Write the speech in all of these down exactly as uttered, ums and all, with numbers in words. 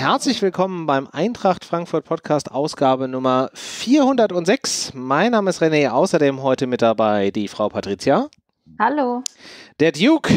Herzlich willkommen beim Eintracht Frankfurt Podcast, Ausgabe Nummer vierhundertsechs. Mein Name ist René, außerdem heute mit dabei die Frau Patricia. Hallo. Der Duke.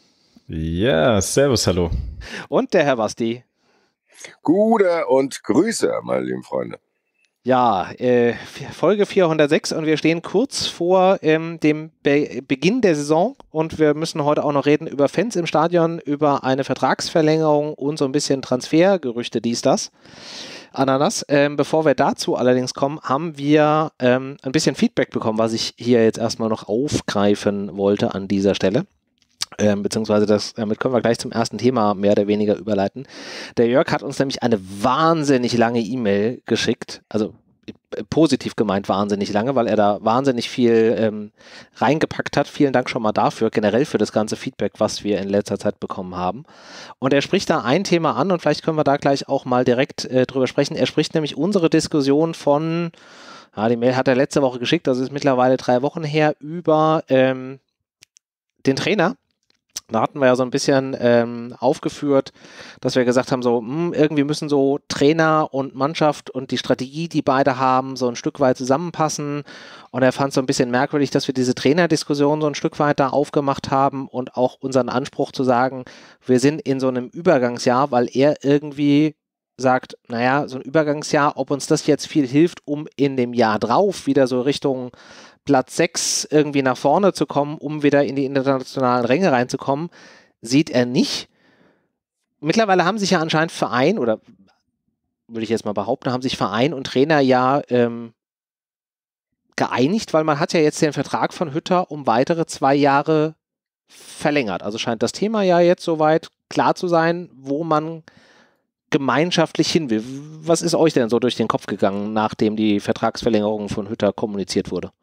Ja, servus, hallo. Und der Herr Basti. Gute und Grüße, meine lieben Freunde. Ja, äh, Folge vierhundertsechs und wir stehen kurz vor ähm, dem Be- Beginn der Saison und wir müssen heute auch noch reden über Fans im Stadion, über eine Vertragsverlängerung und so ein bisschen Transfergerüchte, dies, das, Ananas. Ähm, bevor wir dazu allerdings kommen, haben wir ähm, ein bisschen Feedback bekommen, was ich hier jetzt erstmal noch aufgreifen wollte an dieser Stelle. Ähm, beziehungsweise das, damit können wir gleich zum ersten Thema mehr oder weniger überleiten. Der Jörg hat uns nämlich eine wahnsinnig lange E-Mail geschickt, also äh, positiv gemeint wahnsinnig lange, weil er da wahnsinnig viel ähm, reingepackt hat. Vielen Dank schon mal dafür, generell für das ganze Feedback, was wir in letzter Zeit bekommen haben. Und er spricht da ein Thema an und vielleicht können wir da gleich auch mal direkt äh, drüber sprechen. Er spricht nämlich unsere Diskussion von, ja, die Mail hat er letzte Woche geschickt, das ist mittlerweile drei Wochen her, über ähm, den Trainer. Da hatten wir ja so ein bisschen ähm, aufgeführt, dass wir gesagt haben, so mh, irgendwie müssen so Trainer und Mannschaft und die Strategie, die beide haben, so ein Stück weit zusammenpassen. Und er fand es so ein bisschen merkwürdig, dass wir diese Trainerdiskussion so ein Stück weit da aufgemacht haben und auch unseren Anspruch zu sagen, wir sind in so einem Übergangsjahr, weil er irgendwie sagt, naja, so ein Übergangsjahr, ob uns das jetzt viel hilft, um in dem Jahr drauf wieder so Richtung Platz sechs irgendwie nach vorne zu kommen, um wieder in die internationalen Ränge reinzukommen, sieht er nicht. Mittlerweile haben sich ja anscheinend Verein, oder würde ich jetzt mal behaupten, haben sich Verein und Trainer ja ähm, geeinigt, weil man hat ja jetzt den Vertrag von Hütter um weitere zwei Jahre verlängert. Also scheint das Thema ja jetzt soweit klar zu sein, wo man gemeinschaftlich hin will. Was ist euch denn so durch den Kopf gegangen, nachdem die Vertragsverlängerung von Hütter kommuniziert wurde?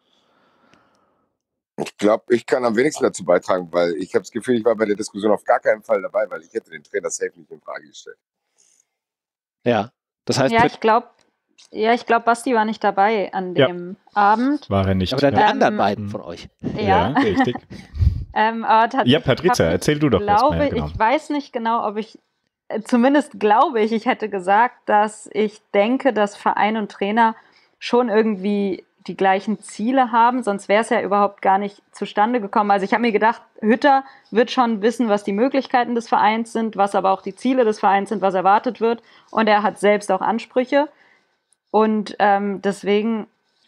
Ich glaube, ich kann am wenigsten dazu beitragen, weil ich habe das Gefühl, ich war bei der Diskussion auf gar keinen Fall dabei, weil ich hätte den Trainer safe nicht in Frage gestellt. Ja, das heißt... Ja, ich glaube, ja, ich glaube, Basti war nicht dabei an dem ja. Abend. War er nicht. Aber dann die ähm, anderen beiden von euch. Ja, ja richtig. ähm, aber ja, Patricia, erzähl du doch glaube, was mehr. Genau. Ich weiß nicht genau, ob ich, zumindest glaube ich, ich hätte gesagt, dass ich denke, dass Verein und Trainer schon irgendwie die gleichen Ziele haben, sonst wäre es ja überhaupt gar nicht zustande gekommen. Also ich habe mir gedacht, Hütter wird schon wissen, was die Möglichkeiten des Vereins sind, was aber auch die Ziele des Vereins sind, was erwartet wird, und er hat selbst auch Ansprüche und ähm, deswegen,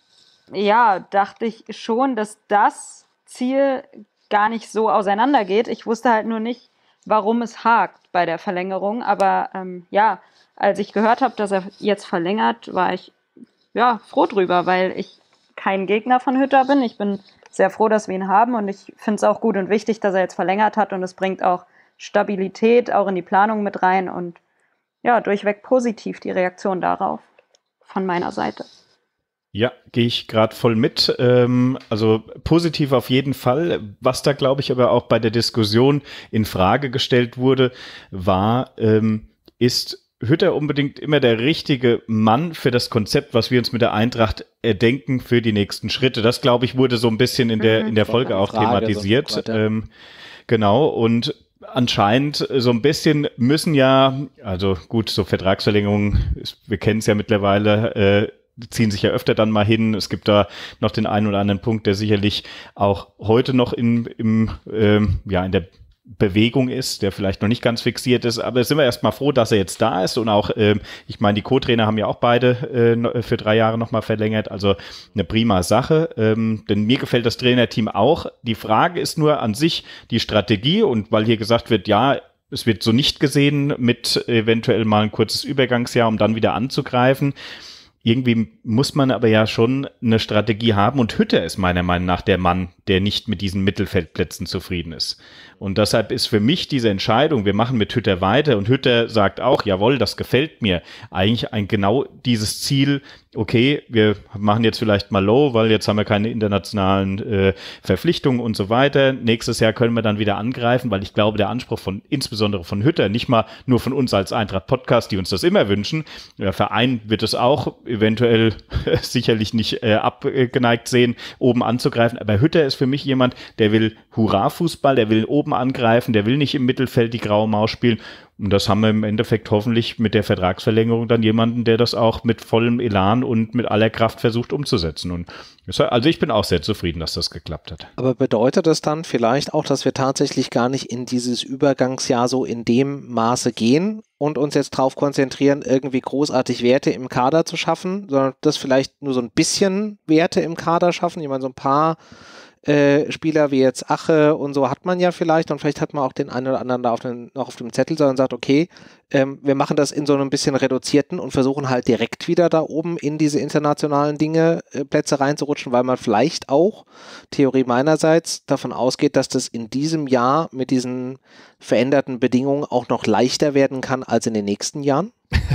ja, dachte ich schon, dass das Ziel gar nicht so auseinandergeht. Ich wusste halt nur nicht, warum es hakt bei der Verlängerung, aber ähm, ja, als ich gehört habe, dass er jetzt verlängert, war ich ja froh drüber, weil ich kein Gegner von Hütter bin. Ich bin sehr froh, dass wir ihn haben und ich finde es auch gut und wichtig, dass er jetzt verlängert hat und es bringt auch Stabilität auch in die Planung mit rein und ja, durchweg positiv die Reaktion darauf von meiner Seite. Ja, gehe ich gerade voll mit. Ähm, also positiv auf jeden Fall. Was da, glaube ich, aber auch bei der Diskussion in Frage gestellt wurde, war, ähm, ist Hütter unbedingt immer der richtige Mann für das Konzept, was wir uns mit der Eintracht erdenken für die nächsten Schritte. Das, glaube ich, wurde so ein bisschen in der, in der Folge auch Frage, thematisiert. So ähm, genau. Und anscheinend so ein bisschen müssen ja, also gut, so Vertragsverlängerungen, wir kennen es ja mittlerweile, äh, ziehen sich ja öfter dann mal hin. Es gibt da noch den einen oder anderen Punkt, der sicherlich auch heute noch in, im, ähm, ja, in der Bewegung ist, der vielleicht noch nicht ganz fixiert ist, aber sind wir erstmal froh, dass er jetzt da ist und auch, ähm, ich meine, die Co-Trainer haben ja auch beide äh, für drei Jahre nochmal verlängert, also eine prima Sache, ähm, denn mir gefällt das Trainerteam auch. Die Frage ist nur an sich die Strategie, und weil hier gesagt wird, ja, es wird so nicht gesehen mit eventuell mal ein kurzes Übergangsjahr, um dann wieder anzugreifen. Irgendwie muss man aber ja schon eine Strategie haben, und Hütter ist meiner Meinung nach der Mann, der nicht mit diesen Mittelfeldplätzen zufrieden ist. Und deshalb ist für mich diese Entscheidung, wir machen mit Hütter weiter, und Hütter sagt auch, jawohl, das gefällt mir, eigentlich ein genau dieses Ziel, okay, wir machen jetzt vielleicht mal low, weil jetzt haben wir keine internationalen äh, Verpflichtungen und so weiter. Nächstes Jahr können wir dann wieder angreifen, weil ich glaube, der Anspruch von, insbesondere von Hütter, nicht mal nur von uns als Eintracht-Podcast, die uns das immer wünschen, der Verein wird es auch eventuell sicherlich nicht äh, abgeneigt sehen, oben anzugreifen, aber Hütter ist für mich jemand, der will Hurra-Fußball, der will oben oben angreifen, der will nicht im Mittelfeld die graue Maus spielen. Und das haben wir im Endeffekt hoffentlich mit der Vertragsverlängerung dann jemanden, der das auch mit vollem Elan und mit aller Kraft versucht umzusetzen. Und also ich bin auch sehr zufrieden, dass das geklappt hat. Aber bedeutet das dann vielleicht auch, dass wir tatsächlich gar nicht in dieses Übergangsjahr so in dem Maße gehen und uns jetzt darauf konzentrieren, irgendwie großartig Werte im Kader zu schaffen, sondern das vielleicht nur so ein bisschen Werte im Kader schaffen? Ich meine, so ein paar Äh, Spieler wie jetzt Ache und so hat man ja vielleicht und vielleicht hat man auch den einen oder anderen da auf den, noch auf dem Zettel, sondern sagt, okay, ähm, wir machen das in so einem bisschen reduzierten und versuchen halt direkt wieder da oben in diese internationalen Dinge, äh, Plätze reinzurutschen, weil man vielleicht auch, Theorie meinerseits, davon ausgeht, dass das in diesem Jahr mit diesen veränderten Bedingungen auch noch leichter werden kann als in den nächsten Jahren?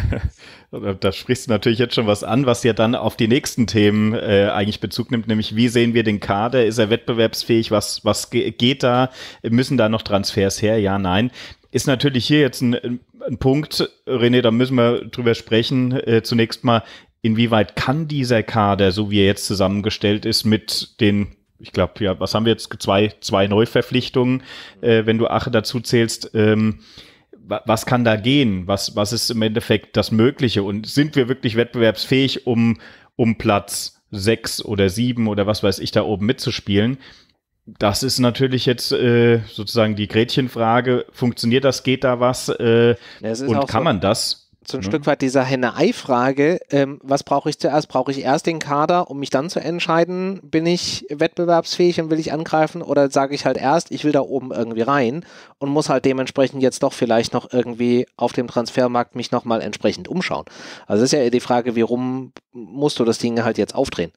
Da sprichst du natürlich jetzt schon was an, was ja dann auf die nächsten Themen äh, eigentlich Bezug nimmt, nämlich wie sehen wir den Kader, ist er wettbewerbsfähig, was, was ge- geht da, müssen da noch Transfers her, ja, nein. Ist natürlich hier jetzt ein, ein Punkt, René, da müssen wir drüber sprechen, äh, zunächst mal, inwieweit kann dieser Kader, so wie er jetzt zusammengestellt ist, mit den, ich glaube, ja, was haben wir jetzt, zwei, zwei Neuverpflichtungen, äh, wenn du Ache dazu zählst, ähm, was kann da gehen? Was, was ist im Endeffekt das Mögliche? Und sind wir wirklich wettbewerbsfähig, um, um Platz sechs oder sieben oder was weiß ich da oben mitzuspielen? Das ist natürlich jetzt äh, sozusagen die Gretchenfrage. Funktioniert das? Geht da was? Äh, Ja, es ist und auch kann so, man das? so ein Ja. Stück weit dieser Henne-Ei-Frage, ähm, was brauche ich zuerst? Brauche ich erst den Kader, um mich dann zu entscheiden, bin ich wettbewerbsfähig und will ich angreifen, oder sage ich halt erst, ich will da oben irgendwie rein und muss halt dementsprechend jetzt doch vielleicht noch irgendwie auf dem Transfermarkt mich nochmal entsprechend umschauen. Also das ist ja die Frage, wie rum musst du das Ding halt jetzt aufdrehen?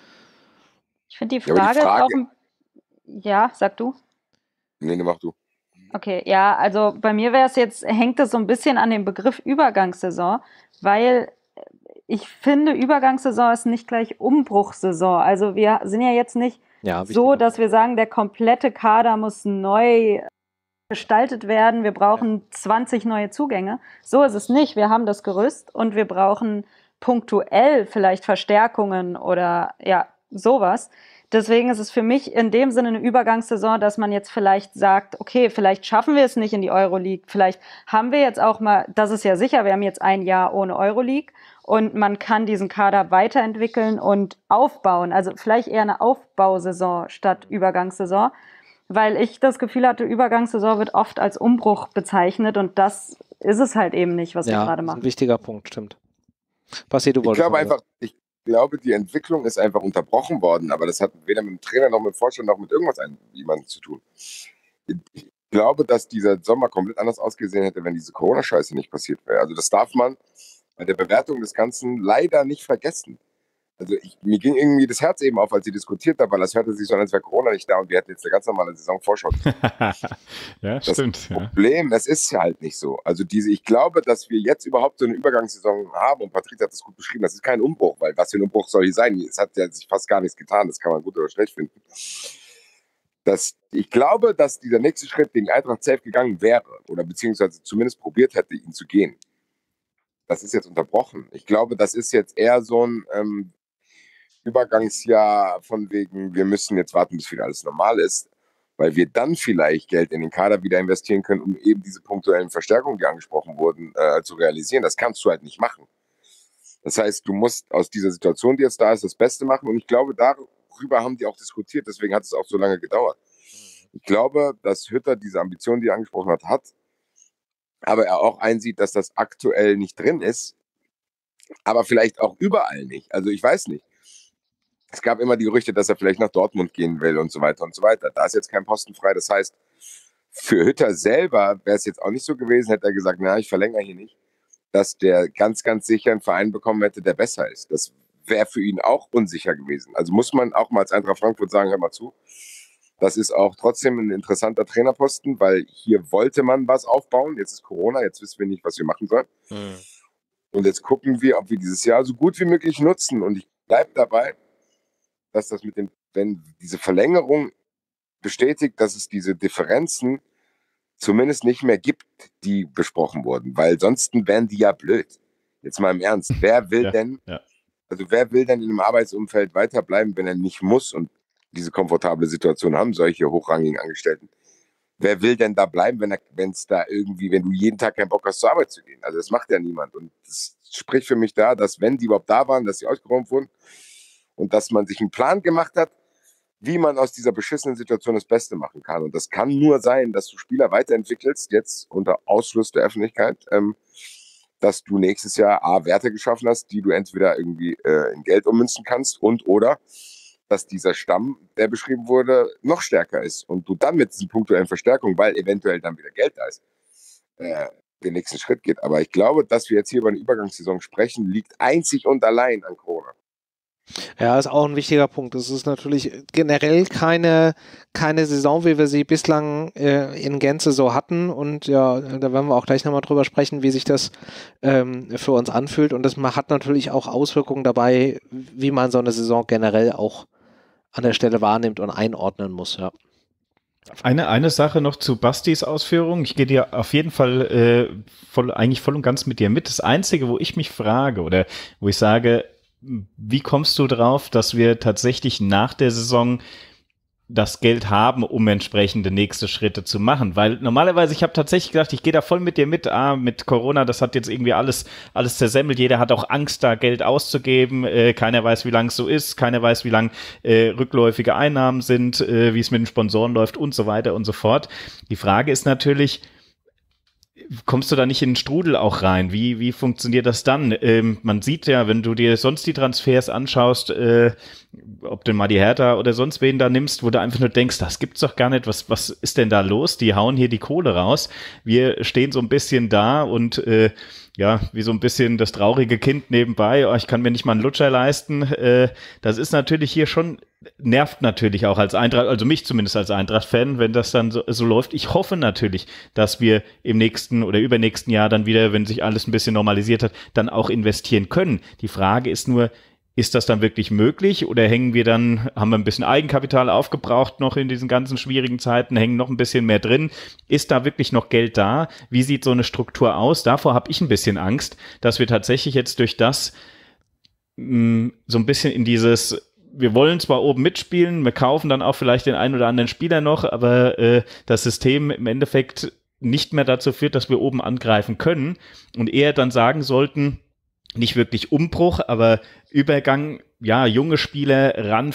Ich finde die Ja, aber Frage, die Frage- ist auch ein, ja, sag du. Nee, nee, mach du. Okay, ja, also bei mir wäre es jetzt, hängt es so ein bisschen an dem Begriff Übergangssaison, weil ich finde, Übergangssaison ist nicht gleich Umbruchssaison. Also wir sind ja jetzt nicht Ja, so, wichtig. dass wir sagen, der komplette Kader muss neu gestaltet werden, wir brauchen zwanzig neue Zugänge. So ist es nicht. Wir haben das Gerüst und wir brauchen punktuell vielleicht Verstärkungen oder ja, sowas. Deswegen ist es für mich in dem Sinne eine Übergangssaison, dass man jetzt vielleicht sagt, okay, vielleicht schaffen wir es nicht in die Euroleague, vielleicht haben wir jetzt auch mal, das ist ja sicher, wir haben jetzt ein Jahr ohne Euroleague und man kann diesen Kader weiterentwickeln und aufbauen, also vielleicht eher eine Aufbausaison statt Übergangssaison, weil ich das Gefühl hatte, Übergangssaison wird oft als Umbruch bezeichnet und das ist es halt eben nicht, was wir Ja, gerade das ist machen. ein wichtiger Punkt, stimmt. Passi, du Ich wolltest glaube noch einfach, ich glaube, die Entwicklung ist einfach unterbrochen worden, aber das hat weder mit dem Trainer noch mit dem Vorstand noch mit irgendwas ein, jemandem zu tun. Ich glaube, dass dieser Sommer komplett anders ausgesehen hätte, wenn diese Corona-Scheiße nicht passiert wäre. Also das darf man bei der Bewertung des Ganzen leider nicht vergessen. Also ich, mir ging irgendwie das Herz eben auf, als sie diskutiert haben, weil das hörte sich so an, als wäre Corona nicht da und wir hätten jetzt eine ganz normale Saisonvorschau. Ja, Das stimmt. Ja. Problem, es ist halt nicht so. Also diese, ich glaube, dass wir jetzt überhaupt so eine Übergangssaison haben und Patrick hat das gut beschrieben, das ist kein Umbruch, weil was für ein Umbruch soll hier sein? Es hat ja sich fast gar nichts getan, das kann man gut oder schlecht finden. Das, ich glaube, dass dieser nächste Schritt gegen Eintracht safe gegangen wäre oder beziehungsweise zumindest probiert hätte, ihn zu gehen. Das ist jetzt unterbrochen. Ich glaube, das ist jetzt eher so ein ähm, Übergangsjahr von wegen, wir müssen jetzt warten, bis wieder alles normal ist, weil wir dann vielleicht Geld in den Kader wieder investieren können, um eben diese punktuellen Verstärkungen, die angesprochen wurden, äh, zu realisieren. Das kannst du halt nicht machen. Das heißt, du musst aus dieser Situation, die jetzt da ist, das Beste machen. Und ich glaube, darüber haben die auch diskutiert. Deswegen hat es auch so lange gedauert. Ich glaube, dass Hütter diese Ambition, die er angesprochen hat, hat. Aber er auch einsieht, dass das aktuell nicht drin ist. Aber vielleicht auch überall nicht. Also ich weiß nicht. Es gab immer die Gerüchte, dass er vielleicht nach Dortmund gehen will und so weiter und so weiter. Da ist jetzt kein Posten frei. Das heißt, für Hütter selber wäre es jetzt auch nicht so gewesen, hätte er gesagt, na, ich verlängere hier nicht, dass der ganz, ganz sicher einen Verein bekommen hätte, der besser ist. Das wäre für ihn auch unsicher gewesen. Also muss man auch mal als Eintracht Frankfurt sagen, hör mal zu, das ist auch trotzdem ein interessanter Trainerposten, weil hier wollte man was aufbauen. Jetzt ist Corona, jetzt wissen wir nicht, was wir machen sollen. Mhm. Und jetzt gucken wir, ob wir dieses Jahr so gut wie möglich nutzen. Und ich bleibe dabei, dass das mit dem, wenn diese Verlängerung bestätigt, dass es diese Differenzen zumindest nicht mehr gibt, die besprochen wurden, weil sonst wären die ja blöd. Jetzt mal im Ernst, wer will ja, denn, ja. also wer will denn in einem Arbeitsumfeld weiterbleiben, wenn er nicht muss und diese komfortable Situation haben, solche hochrangigen Angestellten. wer will denn da bleiben, wenn es da irgendwie, wenn du jeden Tag keinen Bock hast, zur Arbeit zu gehen? Also das macht ja niemand. Und das spricht für mich da, dass wenn die überhaupt da waren, dass sie ausgeräumt wurden und dass man sich einen Plan gemacht hat, wie man aus dieser beschissenen Situation das Beste machen kann. Und das kann nur sein, dass du Spieler weiterentwickelst, jetzt unter Ausschluss der Öffentlichkeit, ähm, dass du nächstes Jahr A, Werte geschaffen hast, die du entweder irgendwie äh, in Geld ummünzen kannst und oder dass dieser Stamm, der beschrieben wurde, noch stärker ist und du dann mit diesen punktuellen Verstärkungen, weil eventuell dann wieder Geld da ist, äh, den nächsten Schritt geht. Aber ich glaube, dass wir jetzt hier über eine Übergangssaison sprechen, liegt einzig und allein an Corona. Ja, ist auch ein wichtiger Punkt. Es ist natürlich generell keine, keine Saison, wie wir sie bislang äh, in Gänze so hatten. Und ja, da werden wir auch gleich nochmal drüber sprechen, wie sich das ähm, für uns anfühlt. Und das hat natürlich auch Auswirkungen dabei, wie man so eine Saison generell auch an der Stelle wahrnimmt und einordnen muss, ja. Eine, eine Sache noch zu Bastis Ausführungen. Ich gehe dir auf jeden Fall äh, voll, eigentlich voll und ganz mit dir mit. Das Einzige, wo ich mich frage oder wo ich sage, wie kommst du drauf, dass wir tatsächlich nach der Saison das Geld haben, um entsprechende nächste Schritte zu machen? Weil normalerweise, ich habe tatsächlich gedacht, ich gehe da voll mit dir mit, ah, mit Corona, das hat jetzt irgendwie alles alles zersemmelt, jeder hat auch Angst, da Geld auszugeben, äh, keiner weiß, wie lang es so ist, keiner weiß, wie lang äh, rückläufige Einnahmen sind, äh, wie es mit den Sponsoren läuft und so weiter und so fort. Die Frage ist natürlich, kommst du da nicht in den Strudel auch rein? Wie, wie funktioniert das dann? Ähm, man sieht ja, wenn du dir sonst die Transfers anschaust, äh, ob du mal die Hertha oder sonst wen da nimmst, wo du einfach nur denkst, das gibt's doch gar nicht, was, was ist denn da los? Die hauen hier die Kohle raus. Wir stehen so ein bisschen da und äh, ja, wie so ein bisschen das traurige Kind nebenbei, oh, ich kann mir nicht mal einen Lutscher leisten. Äh, das ist natürlich hier schon, nervt natürlich auch als Eintracht, also mich zumindest als Eintracht-Fan, wenn das dann so, so läuft. Ich hoffe natürlich, dass wir im nächsten oder übernächsten Jahr dann wieder, wenn sich alles ein bisschen normalisiert hat, dann auch investieren können. Die Frage ist nur, ist das dann wirklich möglich oder hängen wir dann, haben wir ein bisschen Eigenkapital aufgebraucht noch in diesen ganzen schwierigen Zeiten, hängen noch ein bisschen mehr drin? Ist da wirklich noch Geld da? Wie sieht so eine Struktur aus? Davor habe ich ein bisschen Angst, dass wir tatsächlich jetzt durch das mh, so ein bisschen in dieses, wir wollen zwar oben mitspielen, wir kaufen dann auch vielleicht den einen oder anderen Spieler noch, aber äh, das System im Endeffekt nicht mehr dazu führt, dass wir oben angreifen können und eher dann sagen sollten, nicht wirklich Umbruch, aber Übergang, ja, junge Spieler ran,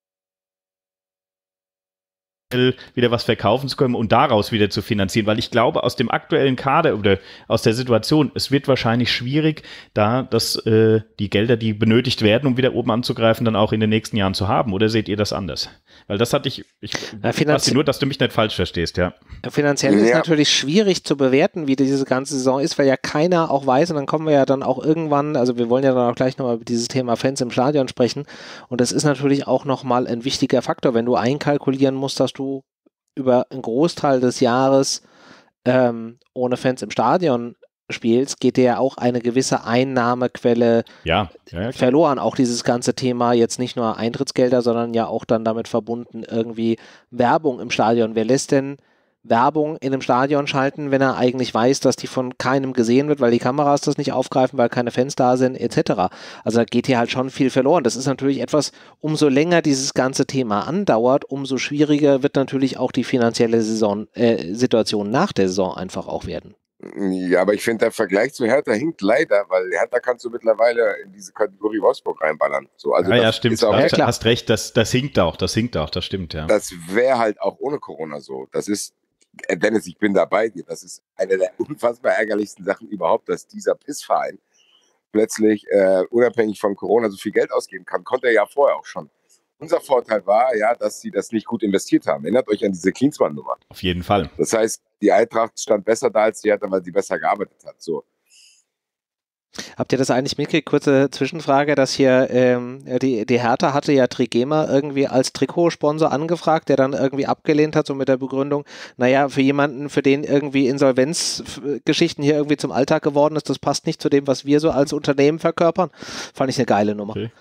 wieder was verkaufen zu können und daraus wieder zu finanzieren, weil ich glaube, aus dem aktuellen Kader oder aus der Situation, es wird wahrscheinlich schwierig, da dass äh, die Gelder, die benötigt werden, um wieder oben anzugreifen, dann auch in den nächsten Jahren zu haben. Oder seht ihr das anders? Weil das hatte ich, ich ja, Basti, nur, dass du mich nicht falsch verstehst, ja. Finanziell Ja. ist natürlich schwierig zu bewerten, wie diese ganze Saison ist, weil ja keiner auch weiß und dann kommen wir ja dann auch irgendwann, also wir wollen ja dann auch gleich nochmal über dieses Thema Fans im Stadion sprechen und das ist natürlich auch nochmal ein wichtiger Faktor, wenn du einkalkulieren musst, dass du über einen Großteil des Jahres ähm, ohne Fans im Stadion spielst, geht dir ja auch eine gewisse Einnahmequelle Ja, ja, ja, verloren. Auch dieses ganze Thema jetzt nicht nur Eintrittsgelder, sondern ja auch dann damit verbunden irgendwie Werbung im Stadion. Wer lässt denn Werbung in einem Stadion schalten, wenn er eigentlich weiß, dass die von keinem gesehen wird, weil die Kameras das nicht aufgreifen, weil keine Fans da sind, et cetera. Also da geht hier halt schon viel verloren. Das ist natürlich etwas, umso länger dieses ganze Thema andauert, umso schwieriger wird natürlich auch die finanzielle Saison, äh, Situation nach der Saison einfach auch werden. Ja, aber ich finde, der Vergleich zu Hertha hinkt leider, weil Hertha kannst du mittlerweile in diese Kategorie Wolfsburg reinballern. So, also ja, das ja, stimmt. ist auch Ja, recht. klar. Hast recht, das, das hinkt auch, das hinkt auch, das stimmt, ja. Das wäre halt auch ohne Corona so. Das ist, äh, Dennis, ich bin da bei dir. Das ist eine der unfassbar ärgerlichsten Sachen überhaupt, dass dieser Pissverein plötzlich äh, unabhängig von Corona so viel Geld ausgeben kann. Konnte er ja vorher auch schon. Unser Vorteil war ja, dass sie das nicht gut investiert haben. Erinnert euch an diese Klinsmann-Nummer. Auf jeden Fall. Das heißt, die Eintracht stand besser da als die Hertha, weil sie besser gearbeitet hat. So. Habt ihr das eigentlich mitgekriegt? Kurze Zwischenfrage, dass hier ähm, die, die Hertha hatte ja Trigema irgendwie als Trikotsponsor angefragt, der dann irgendwie abgelehnt hat, so mit der Begründung, naja, für jemanden, für den irgendwie Insolvenzgeschichten hier irgendwie zum Alltag geworden ist, das passt nicht zu dem, was wir so als Unternehmen verkörpern. Fand ich eine geile Nummer. Okay.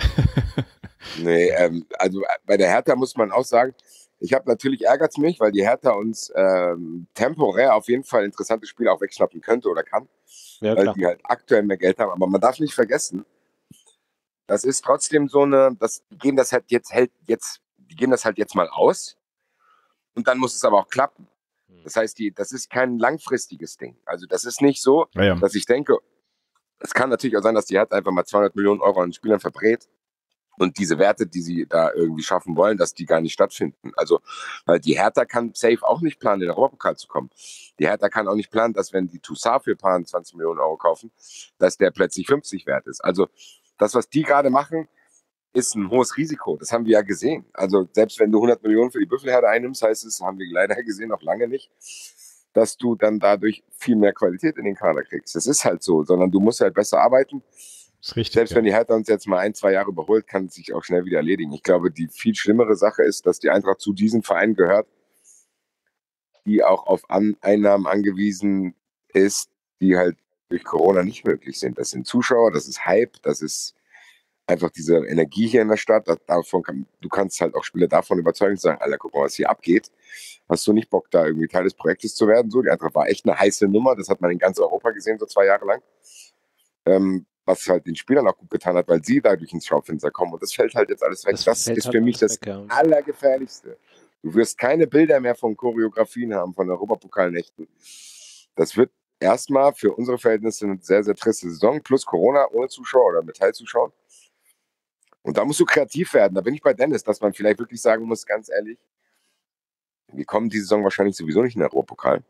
Nee, ähm, also bei der Hertha muss man auch sagen, ich habe natürlich ärgert es mich, weil die Hertha uns ähm, temporär auf jeden Fall interessante Spiele auch wegschnappen könnte oder kann, Ja, weil klar. die halt aktuell mehr Geld haben. Aber man darf nicht vergessen, das ist trotzdem so eine, das, die geben das halt jetzt, hält jetzt, die geben das halt jetzt mal aus und dann muss es aber auch klappen. Das heißt, die, das ist kein langfristiges Ding. Also das ist nicht so, ja, ja. dass ich denke, es kann natürlich auch sein, dass die Hertha einfach mal zweihundert Millionen Euro an Spielern verbrät und diese Werte, die sie da irgendwie schaffen wollen, dass die gar nicht stattfinden. Also, weil die Hertha kann safe auch nicht planen, in den Europapokal zu kommen. Die Hertha kann auch nicht planen, dass wenn die Toussaint für ein paar zwanzig Millionen Euro kaufen, dass der plötzlich fünfzig wert ist. Also das, was die gerade machen, ist ein hohes Risiko. Das haben wir ja gesehen. Also selbst wenn du hundert Millionen für die Büffelherde einnimmst, heißt es, haben wir leider gesehen, noch lange nicht, dass du dann dadurch viel mehr Qualität in den Kader kriegst. Das ist halt so, sondern du musst halt besser arbeiten. Ist richtig, selbst ja. wenn die Hertha uns jetzt mal ein, zwei Jahre überholt, kann es sich auch schnell wieder erledigen. Ich glaube, die viel schlimmere Sache ist, dass die Eintracht zu diesen Vereinen gehört, die auch auf An- Einnahmen angewiesen ist, die halt durch Corona nicht möglich sind. Das sind Zuschauer, das ist Hype, das ist einfach diese Energie hier in der Stadt. Davon kann, du kannst halt auch Spieler davon überzeugen, zu sagen, Alter, guck mal, was hier abgeht. Hast du nicht Bock, da irgendwie Teil des Projektes zu werden? So, die Eintracht war echt eine heiße Nummer. Das hat man in ganz Europa gesehen, so zwei Jahre lang. Ähm, was halt den Spielern auch gut getan hat, weil sie dadurch ins Schaufenster kommen. Und das fällt halt jetzt alles weg. Das, das ist halt für mich das weg, ja. Allergefährlichste. Du wirst keine Bilder mehr von Choreografien haben, von Europapokalnächten. Das wird erstmal für unsere Verhältnisse eine sehr, sehr triste Saison, plus Corona ohne Zuschauer oder mit Teilzuschauern. Und da musst du kreativ werden. Da bin ich bei Dennis, dass man vielleicht wirklich sagen muss, ganz ehrlich, wir kommen diese Saison wahrscheinlich sowieso nicht in den Europapokal.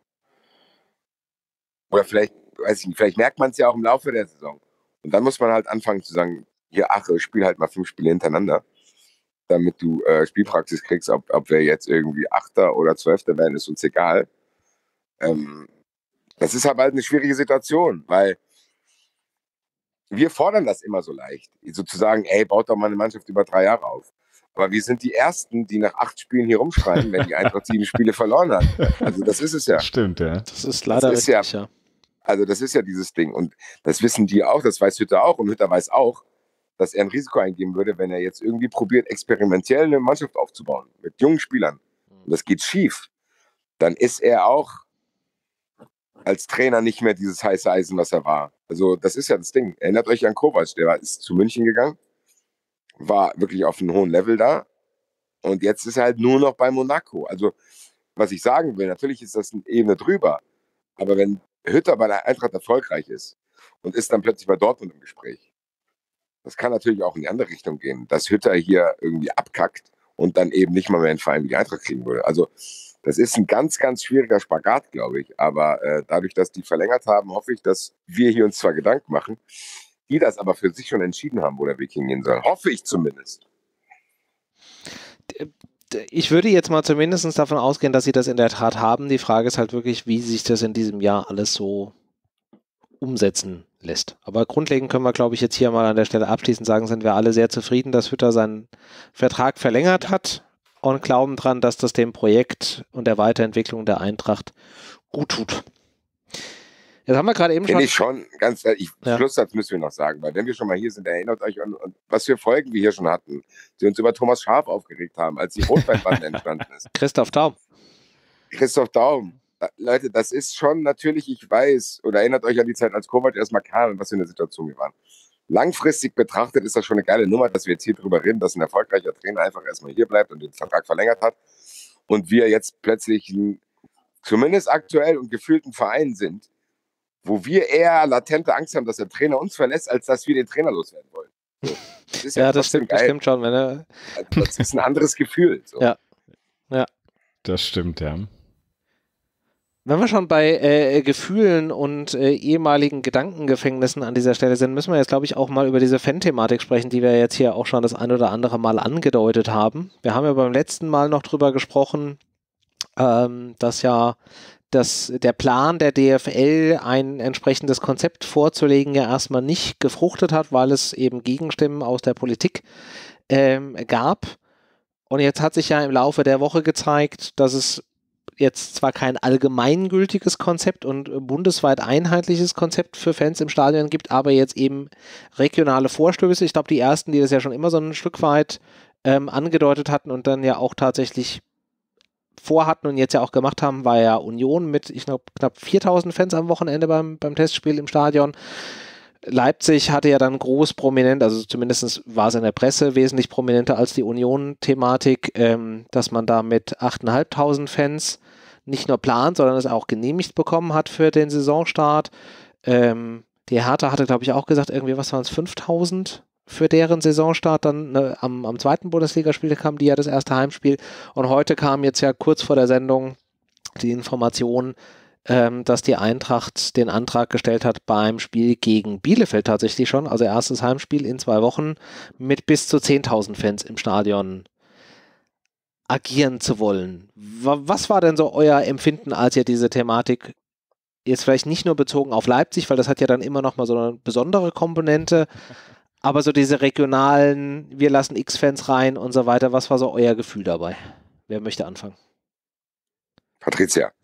Oder vielleicht, weiß ich nicht, vielleicht merkt man es ja auch im Laufe der Saison. Und dann muss man halt anfangen zu sagen, hier, ach, spiel halt mal fünf Spiele hintereinander, damit du äh, Spielpraxis kriegst, ob, ob wir jetzt irgendwie Achter oder Zwölfter werden, ist uns egal. Ähm, das ist aber halt eine schwierige Situation, weil wir fordern das immer so leicht. Sozusagen, ey, baut doch mal eine Mannschaft über drei Jahre auf. Aber wir sind die Ersten, die nach acht Spielen hier rumschreien, wenn die Eintracht sieben Spiele verloren hat. Also das ist es ja. Stimmt, ja. Das ist leider das ist richtig, ja, ja. Also das ist ja dieses Ding. Und das wissen die auch, das weiß Hütter auch. Und Hütter weiß auch, dass er ein Risiko eingehen würde, wenn er jetzt irgendwie probiert, experimentell eine Mannschaft aufzubauen. Mit jungen Spielern. Und das geht schief. Dann ist er auch als Trainer nicht mehr dieses heiße Eisen, was er war. Also das ist ja das Ding. Erinnert euch an Kovac, der ist zu München gegangen, war wirklich auf einem hohen Level da und jetzt ist er halt nur noch bei Monaco. Also was ich sagen will, natürlich ist das eine Ebene drüber, aber wenn Hütter bei der Eintracht erfolgreich ist und ist dann plötzlich bei Dortmund im Gespräch, das kann natürlich auch in die andere Richtung gehen, dass Hütter hier irgendwie abkackt und dann eben nicht mal mehr einen Verein wie die Eintracht kriegen würde. Also das ist ein ganz, ganz schwieriger Spagat, glaube ich. Aber äh, dadurch, dass die verlängert haben, hoffe ich, dass wir hier uns zwar Gedanken machen, die das aber für sich schon entschieden haben, wo der Weg hingehen soll. Hoffe ich zumindest. Ich würde jetzt mal zumindest davon ausgehen, dass sie das in der Tat haben. Die Frage ist halt wirklich, wie sich das in diesem Jahr alles so umsetzen lässt. Aber grundlegend können wir, glaube ich, jetzt hier mal an der Stelle abschließend sagen, sind wir alle sehr zufrieden, dass Hütter seinen Vertrag verlängert hat. Und glauben dran, dass das dem Projekt und der Weiterentwicklung der Eintracht gut tut. Jetzt haben wir gerade eben schon... Finde ich schon, ganz ehrlich, ja. Schlusssatz müssen wir noch sagen, weil wenn wir schon mal hier sind, erinnert euch an, an was für Folgen wir hier schon hatten, die uns über Thomas Schaaf aufgeregt haben, als die Rotweinbande entstanden ist. Christoph Daum. Christoph Daum. Leute, das ist schon natürlich, ich weiß, oder erinnert euch an die Zeit, als Kovac erstmal kam und was für eine Situation wir waren. Langfristig betrachtet ist das schon eine geile Nummer, dass wir jetzt hier drüber reden, dass ein erfolgreicher Trainer einfach erstmal hier bleibt und den Vertrag verlängert hat und wir jetzt plötzlich ein, zumindest aktuell und gefühlten Verein sind, wo wir eher latente Angst haben, dass der Trainer uns verlässt, als dass wir den Trainer loswerden wollen. So. Das ist ja, ja, das stimmt, das stimmt schon. Wenn er also das ist ein anderes Gefühl. So. Ja. ja. Das stimmt, ja. Wenn wir schon bei äh, Gefühlen und äh, ehemaligen Gedankengefängnissen an dieser Stelle sind, müssen wir jetzt, glaube ich, auch mal über diese Fan-Thematik sprechen, die wir jetzt hier auch schon das ein oder andere Mal angedeutet haben. Wir haben ja beim letzten Mal noch drüber gesprochen, ähm, dass ja das, der Plan der D F L, ein entsprechendes Konzept vorzulegen, ja erstmal nicht gefruchtet hat, weil es eben Gegenstimmen aus der Politik ähm, gab. Und jetzt hat sich ja im Laufe der Woche gezeigt, dass es jetzt zwar kein allgemeingültiges Konzept und bundesweit einheitliches Konzept für Fans im Stadion gibt, aber jetzt eben regionale Vorstöße. Ich glaube, die ersten, die das ja schon immer so ein Stück weit ähm, angedeutet hatten und dann ja auch tatsächlich vorhatten und jetzt ja auch gemacht haben, war ja Union mit, ich glaube, knapp viertausend Fans am Wochenende beim, beim Testspiel im Stadion. Leipzig hatte ja dann groß prominent, also zumindest war es in der Presse wesentlich prominenter als die Union-Thematik, ähm, dass man da mit achttausendfünfhundert Fans nicht nur plant, sondern es auch genehmigt bekommen hat für den Saisonstart. Ähm, die Hertha hatte, glaube ich, auch gesagt, irgendwie, was waren es, fünftausend für deren Saisonstart. Dann ne, am, am zweiten Bundesligaspiel kam die ja das erste Heimspiel. Und heute kam jetzt ja kurz vor der Sendung die Information, ähm, dass die Eintracht den Antrag gestellt hat beim Spiel gegen Bielefeld tatsächlich schon, also erstes Heimspiel in zwei Wochen, mit bis zu zehntausend Fans im Stadion agieren zu wollen. Was war denn so euer Empfinden, als ihr diese Thematik jetzt vielleicht nicht nur bezogen auf Leipzig, weil das hat ja dann immer noch mal so eine besondere Komponente, aber so diese regionalen, wir lassen X-Fans rein und so weiter, was war so euer Gefühl dabei? Wer möchte anfangen? Patricia.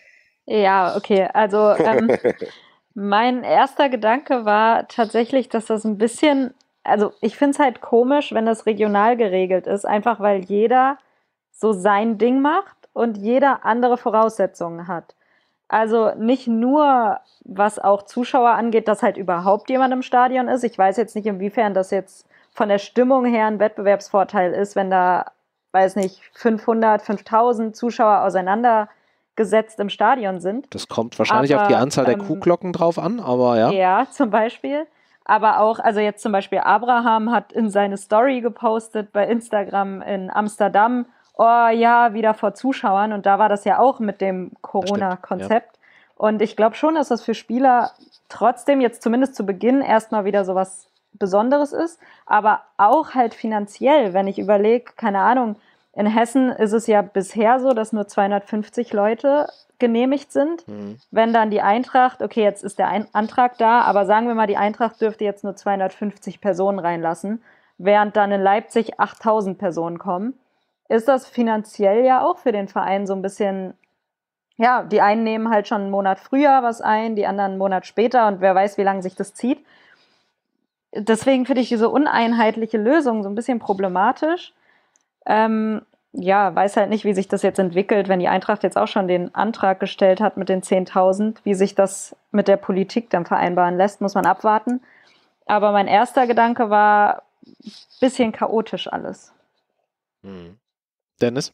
Ja, okay, also ähm, mein erster Gedanke war tatsächlich, dass das ein bisschen, also ich finde es halt komisch, wenn das regional geregelt ist, einfach weil jeder so sein Ding macht und jeder andere Voraussetzungen hat. Also nicht nur, was auch Zuschauer angeht, dass halt überhaupt jemand im Stadion ist. Ich weiß jetzt nicht, inwiefern das jetzt von der Stimmung her ein Wettbewerbsvorteil ist, wenn da, weiß nicht, fünfhundert, fünftausend Zuschauer auseinandergesetzt im Stadion sind. Das kommt wahrscheinlich aber, auf die Anzahl der ähm, Kuhglocken drauf an, aber ja. Ja, zum Beispiel. Aber auch, also jetzt zum Beispiel Abraham hat in seine Story gepostet bei Instagram in Amsterdam, oh ja, wieder vor Zuschauern. Und da war das ja auch mit dem Corona-Konzept. Ja. Und ich glaube schon, dass das für Spieler trotzdem jetzt zumindest zu Beginn erstmal wieder so was Besonderes ist. Aber auch halt finanziell, wenn ich überlege, keine Ahnung, in Hessen ist es ja bisher so, dass nur zweihundertfünfzig Leute genehmigt sind. Mhm. Wenn dann die Eintracht, okay, jetzt ist der Ein- Antrag da, aber sagen wir mal, die Eintracht dürfte jetzt nur zweihundertfünfzig Personen reinlassen, während dann in Leipzig achttausend Personen kommen, ist das finanziell ja auch für den Verein so ein bisschen, ja, die einen nehmen halt schon einen Monat früher was ein, die anderen einen Monat später und wer weiß, wie lange sich das zieht. Deswegen finde ich diese uneinheitliche Lösung so ein bisschen problematisch. Ähm, ja, weiß halt nicht, wie sich das jetzt entwickelt, wenn die Eintracht jetzt auch schon den Antrag gestellt hat mit den zehntausend, wie sich das mit der Politik dann vereinbaren lässt, muss man abwarten. Aber mein erster Gedanke war ein bisschen chaotisch alles. Hm. Dennis?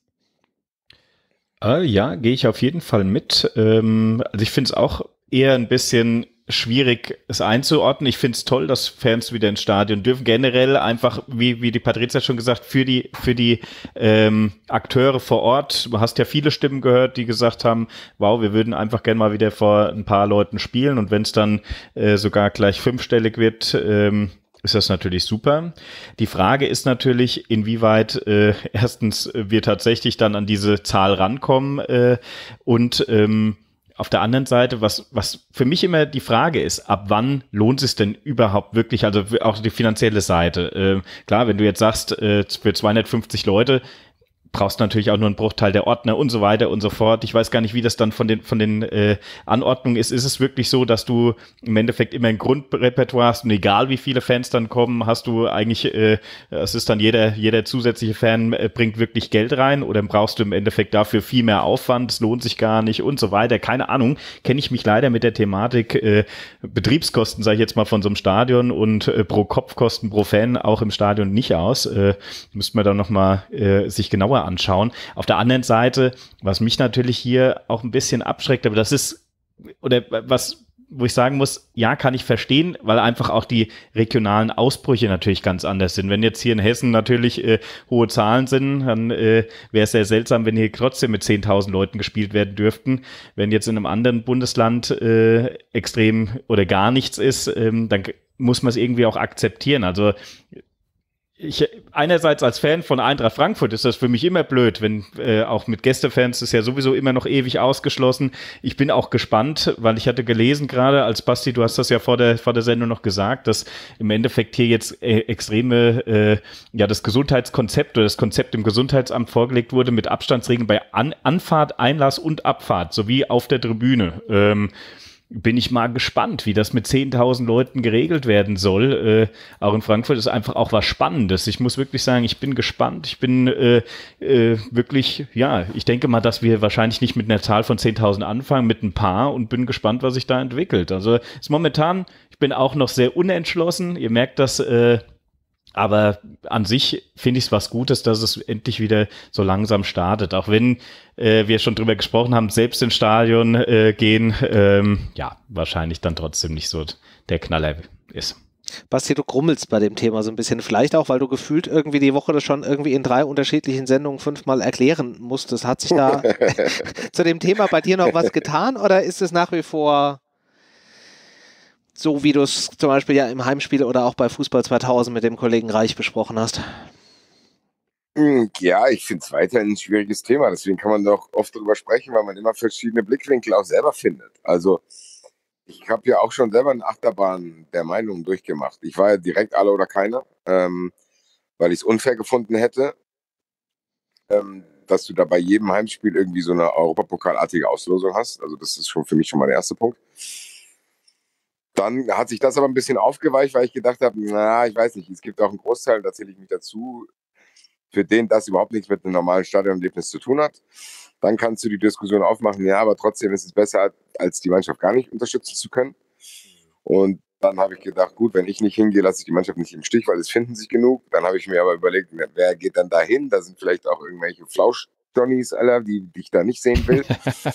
Äh, ja, gehe ich auf jeden Fall mit. Ähm, also ich finde es auch eher ein bisschen schwierig, es einzuordnen. Ich finde es toll, dass Fans wieder ins Stadion dürfen. Generell einfach, wie wie die Patricia schon gesagt, für die für die ähm, Akteure vor Ort. Du hast ja viele Stimmen gehört, die gesagt haben, wow, wir würden einfach gerne mal wieder vor ein paar Leuten spielen. Und wenn es dann äh, sogar gleich fünfstellig wird, ähm, ist das natürlich super. Die Frage ist natürlich, inwieweit äh, erstens wir tatsächlich dann an diese Zahl rankommen äh, und ähm, auf der anderen Seite, was was für mich immer die Frage ist, ab wann lohnt es denn überhaupt wirklich, also auch die finanzielle Seite. Äh, klar, wenn du jetzt sagst, äh, für zweihundertfünfzig Leute, brauchst natürlich auch nur einen Bruchteil der Ordner und so weiter und so fort. Ich weiß gar nicht, wie das dann von den von den äh, Anordnungen ist. Ist es wirklich so, dass du im Endeffekt immer ein Grundrepertoire hast und egal wie viele Fans dann kommen, hast du eigentlich, äh, es ist dann jeder jeder zusätzliche Fan äh, bringt wirklich Geld rein oder brauchst du im Endeffekt dafür viel mehr Aufwand, es lohnt sich gar nicht und so weiter. Keine Ahnung, kenne ich mich leider mit der Thematik äh, Betriebskosten, sage ich jetzt mal, von so einem Stadion und äh, pro Kopfkosten pro Fan auch im Stadion nicht aus. Äh, müsste man dann nochmal äh, sich genauer anschauen. Auf der anderen Seite, was mich natürlich hier auch ein bisschen abschreckt, aber das ist, oder was, wo ich sagen muss, ja, kann ich verstehen, weil einfach auch die regionalen Ausbrüche natürlich ganz anders sind. Wenn jetzt hier in Hessen natürlich äh, hohe Zahlen sind, dann äh, wäre es sehr seltsam, wenn hier trotzdem mit zehntausend Leuten gespielt werden dürften. Wenn jetzt in einem anderen Bundesland äh, extrem oder gar nichts ist, ähm, dann muss man es irgendwie auch akzeptieren. Also Ich, einerseits als Fan von Eintracht Frankfurt ist das für mich immer blöd, wenn äh, auch mit Gästefans ist ja sowieso immer noch ewig ausgeschlossen. Ich bin auch gespannt, weil ich hatte gelesen gerade, als Basti, du hast das ja vor der vor der Sendung noch gesagt, dass im Endeffekt hier jetzt äh, extreme, äh, ja das Gesundheitskonzept oder das Konzept im Gesundheitsamt vorgelegt wurde mit Abstandsregeln bei An- Anfahrt, Einlass und Abfahrt sowie auf der Tribüne. Ähm, bin ich mal gespannt, wie das mit zehntausend Leuten geregelt werden soll. Äh, auch in Frankfurt ist einfach auch was Spannendes. Ich muss wirklich sagen, ich bin gespannt. Ich bin äh, äh, wirklich, ja, ich denke mal, dass wir wahrscheinlich nicht mit einer Zahl von zehntausend anfangen, mit ein paar und bin gespannt, was sich da entwickelt. Also ist momentan, ich bin auch noch sehr unentschlossen. Ihr merkt das äh, Aber an sich finde ich es was Gutes, dass es endlich wieder so langsam startet. Auch wenn äh, wir schon drüber gesprochen haben, selbst ins Stadion äh, gehen, ähm, ja, wahrscheinlich dann trotzdem nicht so der Knaller ist. Basti, du grummelst bei dem Thema so ein bisschen. Vielleicht auch, weil du gefühlt irgendwie die Woche das schon irgendwie in drei unterschiedlichen Sendungen fünfmal erklären musstest. Hat sich da zu dem Thema bei dir noch was getan oder ist es nach wie vor so, wie du es zum Beispiel ja im Heimspiel oder auch bei Fußball zweitausend mit dem Kollegen Reich besprochen hast? Ja, ich finde es weiterhin ein schwieriges Thema. Deswegen kann man doch oft darüber sprechen, weil man immer verschiedene Blickwinkel auch selber findet. Also ich habe ja auch schon selber eine Achterbahn der Meinung durchgemacht. Ich war ja direkt alle oder keiner, ähm, weil ich es unfair gefunden hätte, ähm, dass du da bei jedem Heimspiel irgendwie so eine Europapokalartige Auslosung hast. Also das ist schon für mich schon mal der erste Punkt. Dann hat sich das aber ein bisschen aufgeweicht, weil ich gedacht habe, na, ich weiß nicht, es gibt auch einen Großteil, da zähle ich mich dazu, für den das überhaupt nichts mit einem normalen Stadionerlebnis zu tun hat. Dann kannst du die Diskussion aufmachen, ja, aber trotzdem ist es besser, als die Mannschaft gar nicht unterstützen zu können. Und dann habe ich gedacht, gut, wenn ich nicht hingehe, lasse ich die Mannschaft nicht im Stich, weil es finden sich genug. Dann habe ich mir aber überlegt, wer geht dann da hin? Da sind vielleicht auch irgendwelche Flausch-Johnnies, Alter, die, die ich da nicht sehen will.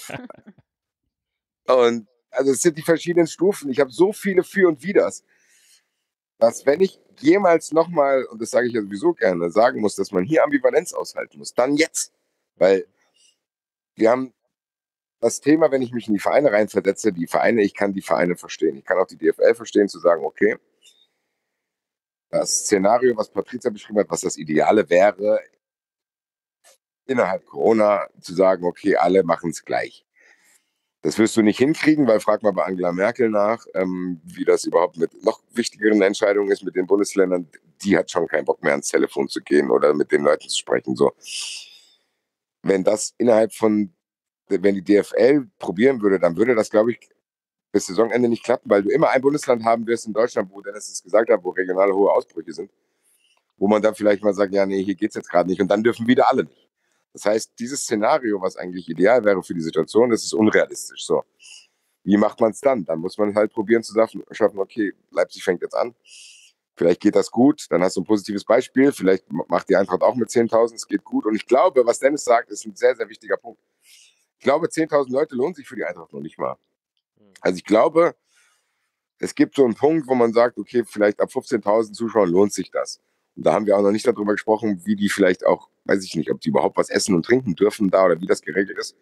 Und also es sind die verschiedenen Stufen. Ich habe so viele Für und Widers, dass wenn ich jemals nochmal, und das sage ich ja sowieso gerne, sagen muss, dass man hier Ambivalenz aushalten muss, dann jetzt. Weil wir haben das Thema, wenn ich mich in die Vereine reinversetze, die Vereine, ich kann die Vereine verstehen. Ich kann auch die D F L verstehen, zu sagen, okay, das Szenario, was Patrizia beschrieben hat, was das Ideale wäre, innerhalb Corona zu sagen, okay, alle machen es gleich. Das wirst du nicht hinkriegen, weil frag mal bei Angela Merkel nach, ähm, wie das überhaupt mit noch wichtigeren Entscheidungen ist mit den Bundesländern. Die hat schon keinen Bock mehr ans Telefon zu gehen oder mit den Leuten zu sprechen. So, wenn das innerhalb von, wenn die D F L probieren würde, dann würde das, glaube ich, bis Saisonende nicht klappen, weil du immer ein Bundesland haben wirst in Deutschland, wo Dennis es gesagt hat, wo regionale hohe Ausbrüche sind, wo man dann vielleicht mal sagt, ja, nee, hier geht's jetzt gerade nicht und dann dürfen wieder alle nicht. Das heißt, dieses Szenario, was eigentlich ideal wäre für die Situation, das ist unrealistisch. So, wie macht man es dann? Dann muss man halt probieren zu schaffen, okay, Leipzig fängt jetzt an. Vielleicht geht das gut, dann hast du ein positives Beispiel. Vielleicht macht die Eintracht auch mit zehntausend, es geht gut. Und ich glaube, was Dennis sagt, ist ein sehr, sehr wichtiger Punkt. Ich glaube, zehntausend Leute lohnt sich für die Eintracht noch nicht mal. Also ich glaube, es gibt so einen Punkt, wo man sagt, okay, vielleicht ab fünfzehntausend Zuschauern lohnt sich das. Und da haben wir auch noch nicht darüber gesprochen, wie die vielleicht auch, weiß ich nicht, ob die überhaupt was essen und trinken dürfen da oder wie das geregelt ist.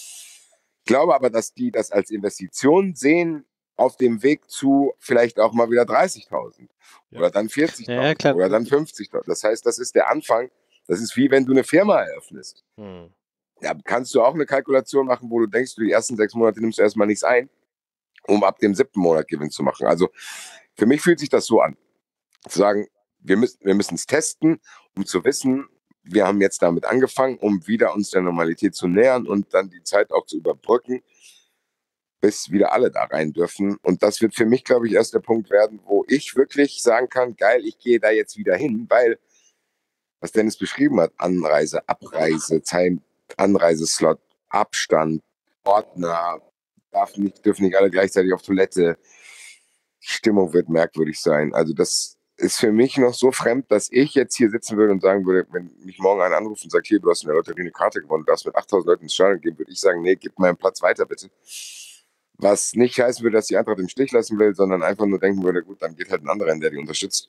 Ich glaube aber, dass die das als Investition sehen auf dem Weg zu vielleicht auch mal wieder dreißigtausend ja. Oder dann vierzigtausend ja, oder dann fünfzigtausend. Das heißt, das ist der Anfang. Das ist wie wenn du eine Firma eröffnest. Hm. Ja, kannst du auch eine Kalkulation machen, wo du denkst, du die ersten sechs Monate nimmst du erstmal nichts ein, um ab dem siebten Monat Gewinn zu machen. Also für mich fühlt sich das so an, zu sagen, wir müssen wir müssen es testen, um zu wissen, wir haben jetzt damit angefangen, um wieder uns der Normalität zu nähern und dann die Zeit auch zu überbrücken, bis wieder alle da rein dürfen. Und das wird für mich, glaube ich, erst der Punkt werden, wo ich wirklich sagen kann, geil, ich gehe da jetzt wieder hin, weil, was Dennis beschrieben hat, Anreise, Abreise, Zeit, Anreiseslot, Abstand, Ordner, darf nicht, dürfen nicht alle gleichzeitig auf Toilette. Die Stimmung wird merkwürdig sein. Also das ist für mich noch so fremd, dass ich jetzt hier sitzen würde und sagen würde, wenn mich morgen einer anruft und sagt, hier, du hast in der Lotterie eine Karte gewonnen, du darfst mit achttausend Leuten ins Stadion gehen, würde ich sagen, nee, gib meinen Platz weiter, bitte. Was nicht heißen würde, dass die Eintracht im Stich lassen will, sondern einfach nur denken würde, gut, dann geht halt ein anderer hin, der die unterstützt.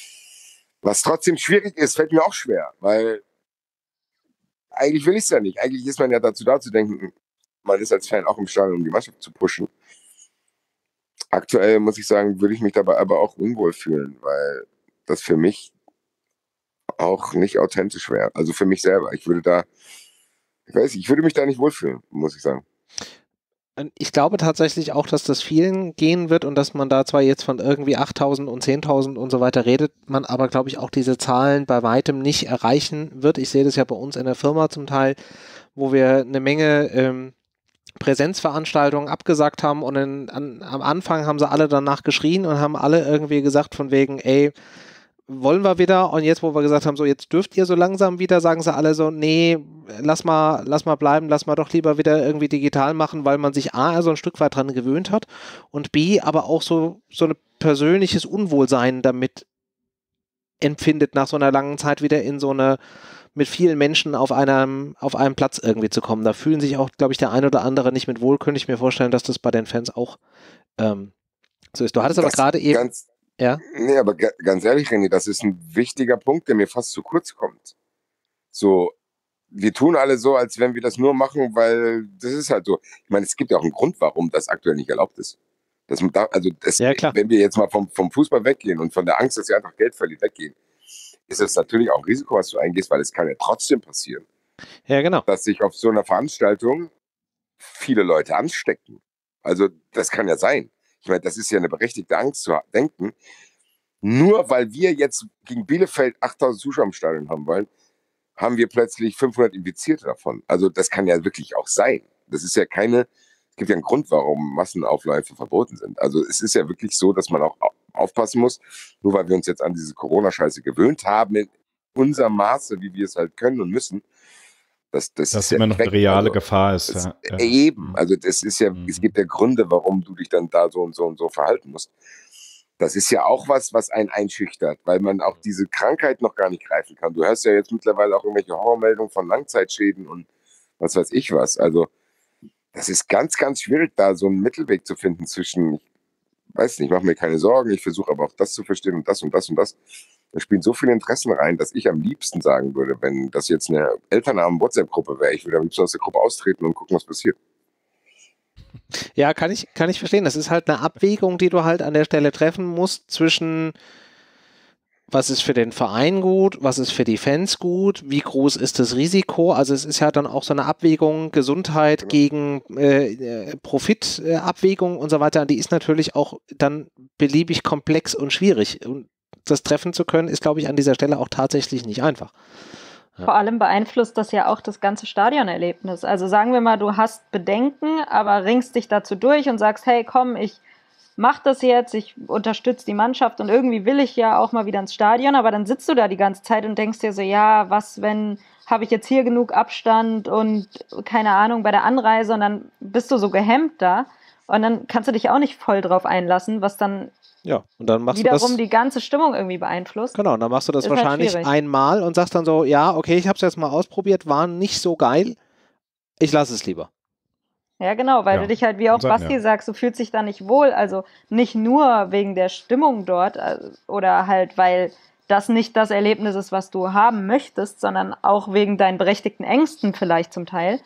Was trotzdem schwierig ist, fällt mir auch schwer, weil eigentlich will ich es ja nicht. Eigentlich ist man ja dazu da zu denken, man ist als Fan auch im Stadion, um die Mannschaft zu pushen. Aktuell, muss ich sagen, würde ich mich dabei aber auch unwohl fühlen, weil das für mich auch nicht authentisch wäre. Also für mich selber. Ich würde da, ich weiß nicht, ich würde mich da nicht wohlfühlen, muss ich sagen. Ich glaube tatsächlich auch, dass das vielen gehen wird und dass man da zwar jetzt von irgendwie achttausend und zehntausend und so weiter redet, man aber, glaube ich, auch diese Zahlen bei weitem nicht erreichen wird. Ich sehe das ja bei uns in der Firma zum Teil, wo wir eine Menge ähm, Präsenzveranstaltungen abgesagt haben und in, an, am Anfang haben sie alle danach geschrien und haben alle irgendwie gesagt von wegen, ey, wollen wir wieder? Und jetzt, wo wir gesagt haben, so jetzt dürft ihr so langsam wieder, sagen sie alle so, nee, lass mal, lass mal bleiben, lass mal doch lieber wieder irgendwie digital machen, weil man sich A, so ein Stück weit dran gewöhnt hat und B, aber auch so, so ein persönliches Unwohlsein damit empfindet, nach so einer langen Zeit wieder in so eine, mit vielen Menschen auf einem, auf einem Platz irgendwie zu kommen. Da fühlen sich auch, glaube ich, der ein oder andere nicht mit wohl. Könnte ich mir vorstellen, dass das bei den Fans auch ähm, so ist. Du hattest aber gerade eben... Ganz, ja? Nee, aber ga, ganz ehrlich, René, das ist ein wichtiger Punkt, der mir fast zu kurz kommt. So, wir tun alle so, als wenn wir das nur machen, weil das ist halt so. Ich meine, es gibt ja auch einen Grund, warum das aktuell nicht erlaubt ist. Das, also das, ja, klar. Wenn wir jetzt mal vom, vom Fußball weggehen und von der Angst, dass ihr einfach Geld verliert, weggehen, ist es natürlich auch ein Risiko, was du eingehst, weil es kann ja trotzdem passieren. Ja, genau. Dass sich auf so einer Veranstaltung viele Leute anstecken. Also das kann ja sein. Ich meine, das ist ja eine berechtigte Angst zu denken. Nur weil wir jetzt gegen Bielefeld achttausend Zuschauer im Stadion haben wollen, haben wir plötzlich fünfhundert Infizierte davon. Also das kann ja wirklich auch sein. Das ist ja keine, es gibt ja einen Grund, warum Massenaufläufe verboten sind. Also es ist ja wirklich so, dass man auch aufpassen muss, nur weil wir uns jetzt an diese Corona-Scheiße gewöhnt haben, in unserem Maße, wie wir es halt können und müssen, dass das, das ist immer ja noch weg. eine reale also, Gefahr ist. Das, ja. Ja. Eben, also das ist ja, Mhm. es gibt ja Gründe, warum du dich dann da so und so und so verhalten musst. Das ist ja auch was, was einen einschüchtert, weil man auch diese Krankheit noch gar nicht greifen kann. Du hörst ja jetzt mittlerweile auch irgendwelche Horrormeldungen von Langzeitschäden und was weiß ich was. Also das ist ganz, ganz schwierig, da so einen Mittelweg zu finden zwischen, ich weiß nicht, ich mache mir keine Sorgen, ich versuche aber auch das zu verstehen und das und das und das. Da spielen so viele Interessen rein, dass ich am liebsten sagen würde, wenn das jetzt eine Elternabend-WhatsApp-Gruppe wäre, ich würde am liebsten aus der Gruppe austreten und gucken, was passiert. Ja, kann ich, kann ich verstehen. Das ist halt eine Abwägung, die du halt an der Stelle treffen musst zwischen, was ist für den Verein gut, was ist für die Fans gut, wie groß ist das Risiko. Also es ist ja dann auch so eine Abwägung, Gesundheit genau. gegen äh, Profitabwägung und so weiter. Die ist natürlich auch dann beliebig komplex und schwierig. Und das treffen zu können, ist, glaube ich, an dieser Stelle auch tatsächlich nicht einfach. Ja. Vor allem beeinflusst das ja auch das ganze Stadionerlebnis. Also sagen wir mal, du hast Bedenken, aber ringst dich dazu durch und sagst, hey, komm, ich mach das jetzt, ich unterstütze die Mannschaft und irgendwie will ich ja auch mal wieder ins Stadion, aber dann sitzt du da die ganze Zeit und denkst dir so, ja, was, wenn, habe ich jetzt hier genug Abstand und keine Ahnung bei der Anreise und dann bist du so gehemmt da und dann kannst du dich auch nicht voll drauf einlassen, was dann Ja, und dann machst wiederum du das, die ganze Stimmung irgendwie beeinflusst. Genau, dann machst du das ist wahrscheinlich halt einmal und sagst dann so, ja, okay, ich habe es jetzt mal ausprobiert, war nicht so geil, ich lasse es lieber. Ja, genau, weil ja. du dich halt, wie auch Sein, Basti ja. sagst, du fühlst dich da nicht wohl, also nicht nur wegen der Stimmung dort oder halt, weil das nicht das Erlebnis ist, was du haben möchtest, sondern auch wegen deinen berechtigten Ängsten vielleicht zum Teil.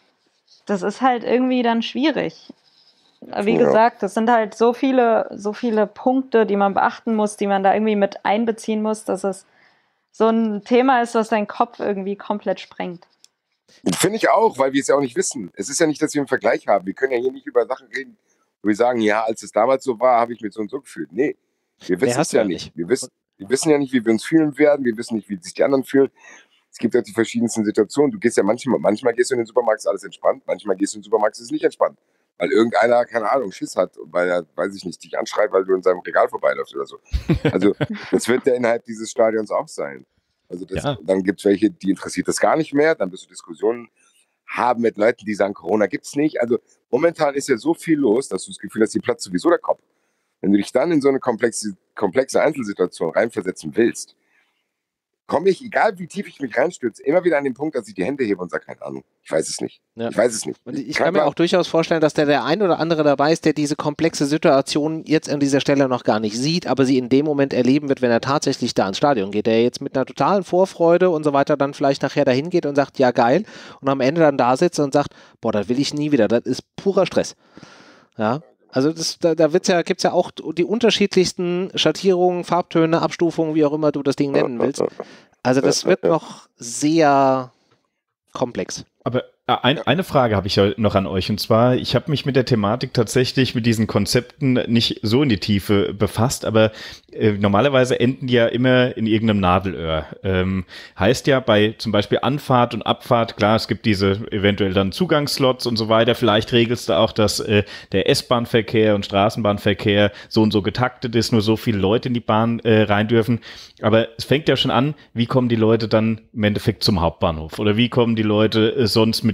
Das ist halt irgendwie dann schwierig. Wie Ja. gesagt, das sind halt so viele, so viele Punkte, die man beachten muss, die man da irgendwie mit einbeziehen muss, dass es so ein Thema ist, was deinen Kopf irgendwie komplett sprengt. Finde ich auch, weil wir es ja auch nicht wissen. Es ist ja nicht, dass wir einen Vergleich haben. Wir können ja hier nicht über Sachen reden, wo wir sagen, ja, als es damals so war, habe ich mich so und so gefühlt. Nee, wir Nee, wissen hast es du ja ja nicht. nicht. Wir wissen, wir wissen ja nicht, wie wir uns fühlen werden. Wir wissen nicht, wie sich die anderen fühlen. Es gibt ja die verschiedensten Situationen. Du gehst ja manchmal, manchmal gehst du in den Supermarkt, ist alles entspannt. Manchmal gehst du in den Supermarkt, ist es nicht entspannt. Weil irgendeiner, keine Ahnung, Schiss hat, weil er, weiß ich nicht, dich anschreit, weil du in seinem Regal vorbeiläufst oder so. Also das wird ja innerhalb dieses Stadions auch sein. Also das, Ja. dann gibt es welche, die interessiert das gar nicht mehr. Dann wirst du Diskussionen haben mit Leuten, die sagen, Corona gibt's nicht. Also momentan ist ja so viel los, dass du das Gefühl hast, die platzt sowieso der Kopf. Wenn du dich dann in so eine komplexe, komplexe Einzelsituation reinversetzen willst, komme ich, egal wie tief ich mich reinstürze, immer wieder an den Punkt, dass ich die Hände hebe und sage, keine Ahnung, ich weiß es nicht. Ja. Ich weiß es nicht. Und ich Kein kann mir Plan. auch durchaus vorstellen, dass da der ein oder andere dabei ist, der diese komplexe Situation jetzt an dieser Stelle noch gar nicht sieht, aber sie in dem Moment erleben wird, wenn er tatsächlich da ins Stadion geht, der jetzt mit einer totalen Vorfreude und so weiter dann vielleicht nachher dahin geht und sagt, ja geil, und am Ende dann da sitzt und sagt, boah, das will ich nie wieder, das ist purer Stress. Ja, also das, da, da wird's ja, gibt es ja auch die unterschiedlichsten Schattierungen, Farbtöne, Abstufungen, wie auch immer du das Ding nennen willst. Also das wird noch sehr komplex. Aber ein, eine Frage habe ich noch an euch, und zwar, ich habe mich mit der Thematik tatsächlich, mit diesen Konzepten nicht so in die Tiefe befasst, aber äh, normalerweise enden die ja immer in irgendeinem Nadelöhr. Ähm, heißt ja bei zum Beispiel Anfahrt und Abfahrt, klar, es gibt diese eventuell dann Zugangsslots und so weiter, vielleicht regelst du auch, dass äh, der S-Bahn-Verkehr und Straßenbahnverkehr so und so getaktet ist, nur so viele Leute in die Bahn äh, rein dürfen, aber es fängt ja schon an, wie kommen die Leute dann im Endeffekt zum Hauptbahnhof oder wie kommen die Leute äh, sonst mit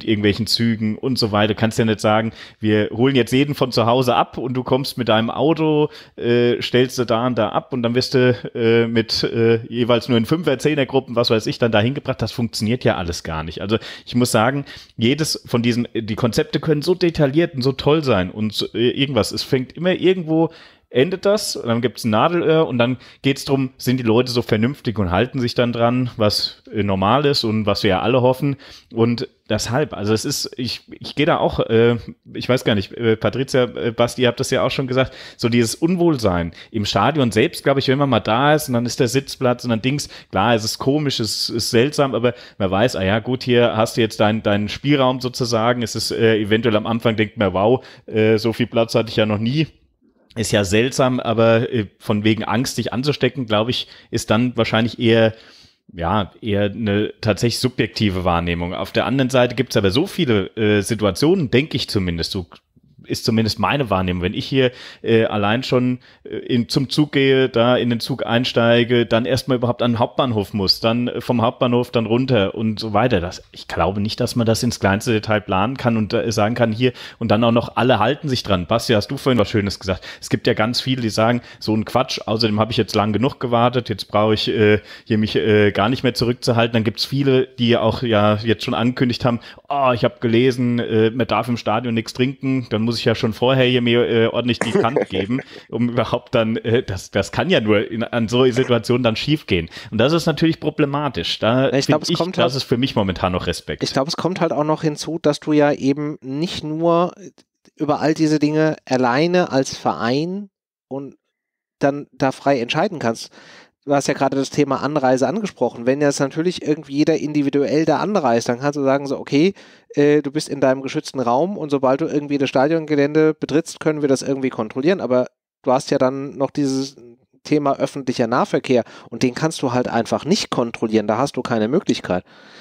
irgendwelchen Zügen und so weiter. Du kannst ja nicht sagen, wir holen jetzt jeden von zu Hause ab und du kommst mit deinem Auto, äh, stellst du da und da ab und dann wirst du äh, mit äh, jeweils nur in Fünfer-, Zehner-Gruppen, was weiß ich, dann dahin gebracht. Das funktioniert ja alles gar nicht. Also ich muss sagen, jedes von diesen, die Konzepte können so detailliert und so toll sein und äh, irgendwas. Es fängt immer irgendwo, endet das, und dann gibt es ein Nadelöhr und dann geht es darum, sind die Leute so vernünftig und halten sich dann dran, was äh, normal ist und was wir ja alle hoffen. Und deshalb, also es ist, ich, ich gehe da auch, äh, ich weiß gar nicht, äh, Patricia, äh, Basti, ihr habt das ja auch schon gesagt, so dieses Unwohlsein im Stadion selbst, glaube ich, wenn man mal da ist und dann ist der Sitzplatz und dann Dings, klar, es ist komisch, es ist seltsam, aber man weiß, ah ja, gut, hier hast du jetzt deinen deinen Spielraum sozusagen, es ist äh, eventuell am Anfang, denkt man, wow, äh, so viel Platz hatte ich ja noch nie. Ist ja seltsam, aber äh, von wegen Angst, dich anzustecken, glaube ich, ist dann wahrscheinlich eher, ja, eher eine tatsächlich subjektive Wahrnehmung. Auf der anderen Seite gibt es aber so viele äh, Situationen, denke ich zumindest, so ist zumindest meine Wahrnehmung. Wenn ich hier äh, allein schon äh, in, zum Zug gehe, da in den Zug einsteige, dann erstmal überhaupt an den Hauptbahnhof muss, dann äh, vom Hauptbahnhof dann runter und so weiter. Das, ich glaube nicht, dass man das ins kleinste Detail planen kann und äh, sagen kann hier und dann auch noch alle halten sich dran. Basti, hast du vorhin was Schönes gesagt. Es gibt ja ganz viele, die sagen, so ein Quatsch, außerdem habe ich jetzt lang genug gewartet, jetzt brauche ich äh, hier mich äh, gar nicht mehr zurückzuhalten. Dann gibt es viele, die auch ja jetzt schon angekündigt haben, oh, ich habe gelesen, äh, man darf im Stadion nichts trinken, dann muss ich ja schon vorher hier mir äh, ordentlich die Kante geben, um überhaupt dann, äh, das, das kann ja nur in, an so Situationen dann schief gehen. Und das ist natürlich problematisch. Da ich glaube, es ich, kommt das halt, ist für mich momentan noch Respekt. Ich glaube, es kommt halt auch noch hinzu, dass du ja eben nicht nur über all diese Dinge alleine als Verein und dann da frei entscheiden kannst. Du hast ja gerade das Thema Anreise angesprochen. Wenn jetzt natürlich irgendwie jeder individuell da anreist, dann kannst du sagen so, okay, äh, du bist in deinem geschützten Raum und sobald du irgendwie das Stadiongelände betrittst, können wir das irgendwie kontrollieren. Aber du hast ja dann noch dieses Thema öffentlicher Nahverkehr und den kannst du halt einfach nicht kontrollieren. Da hast du keine Möglichkeit.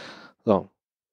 So.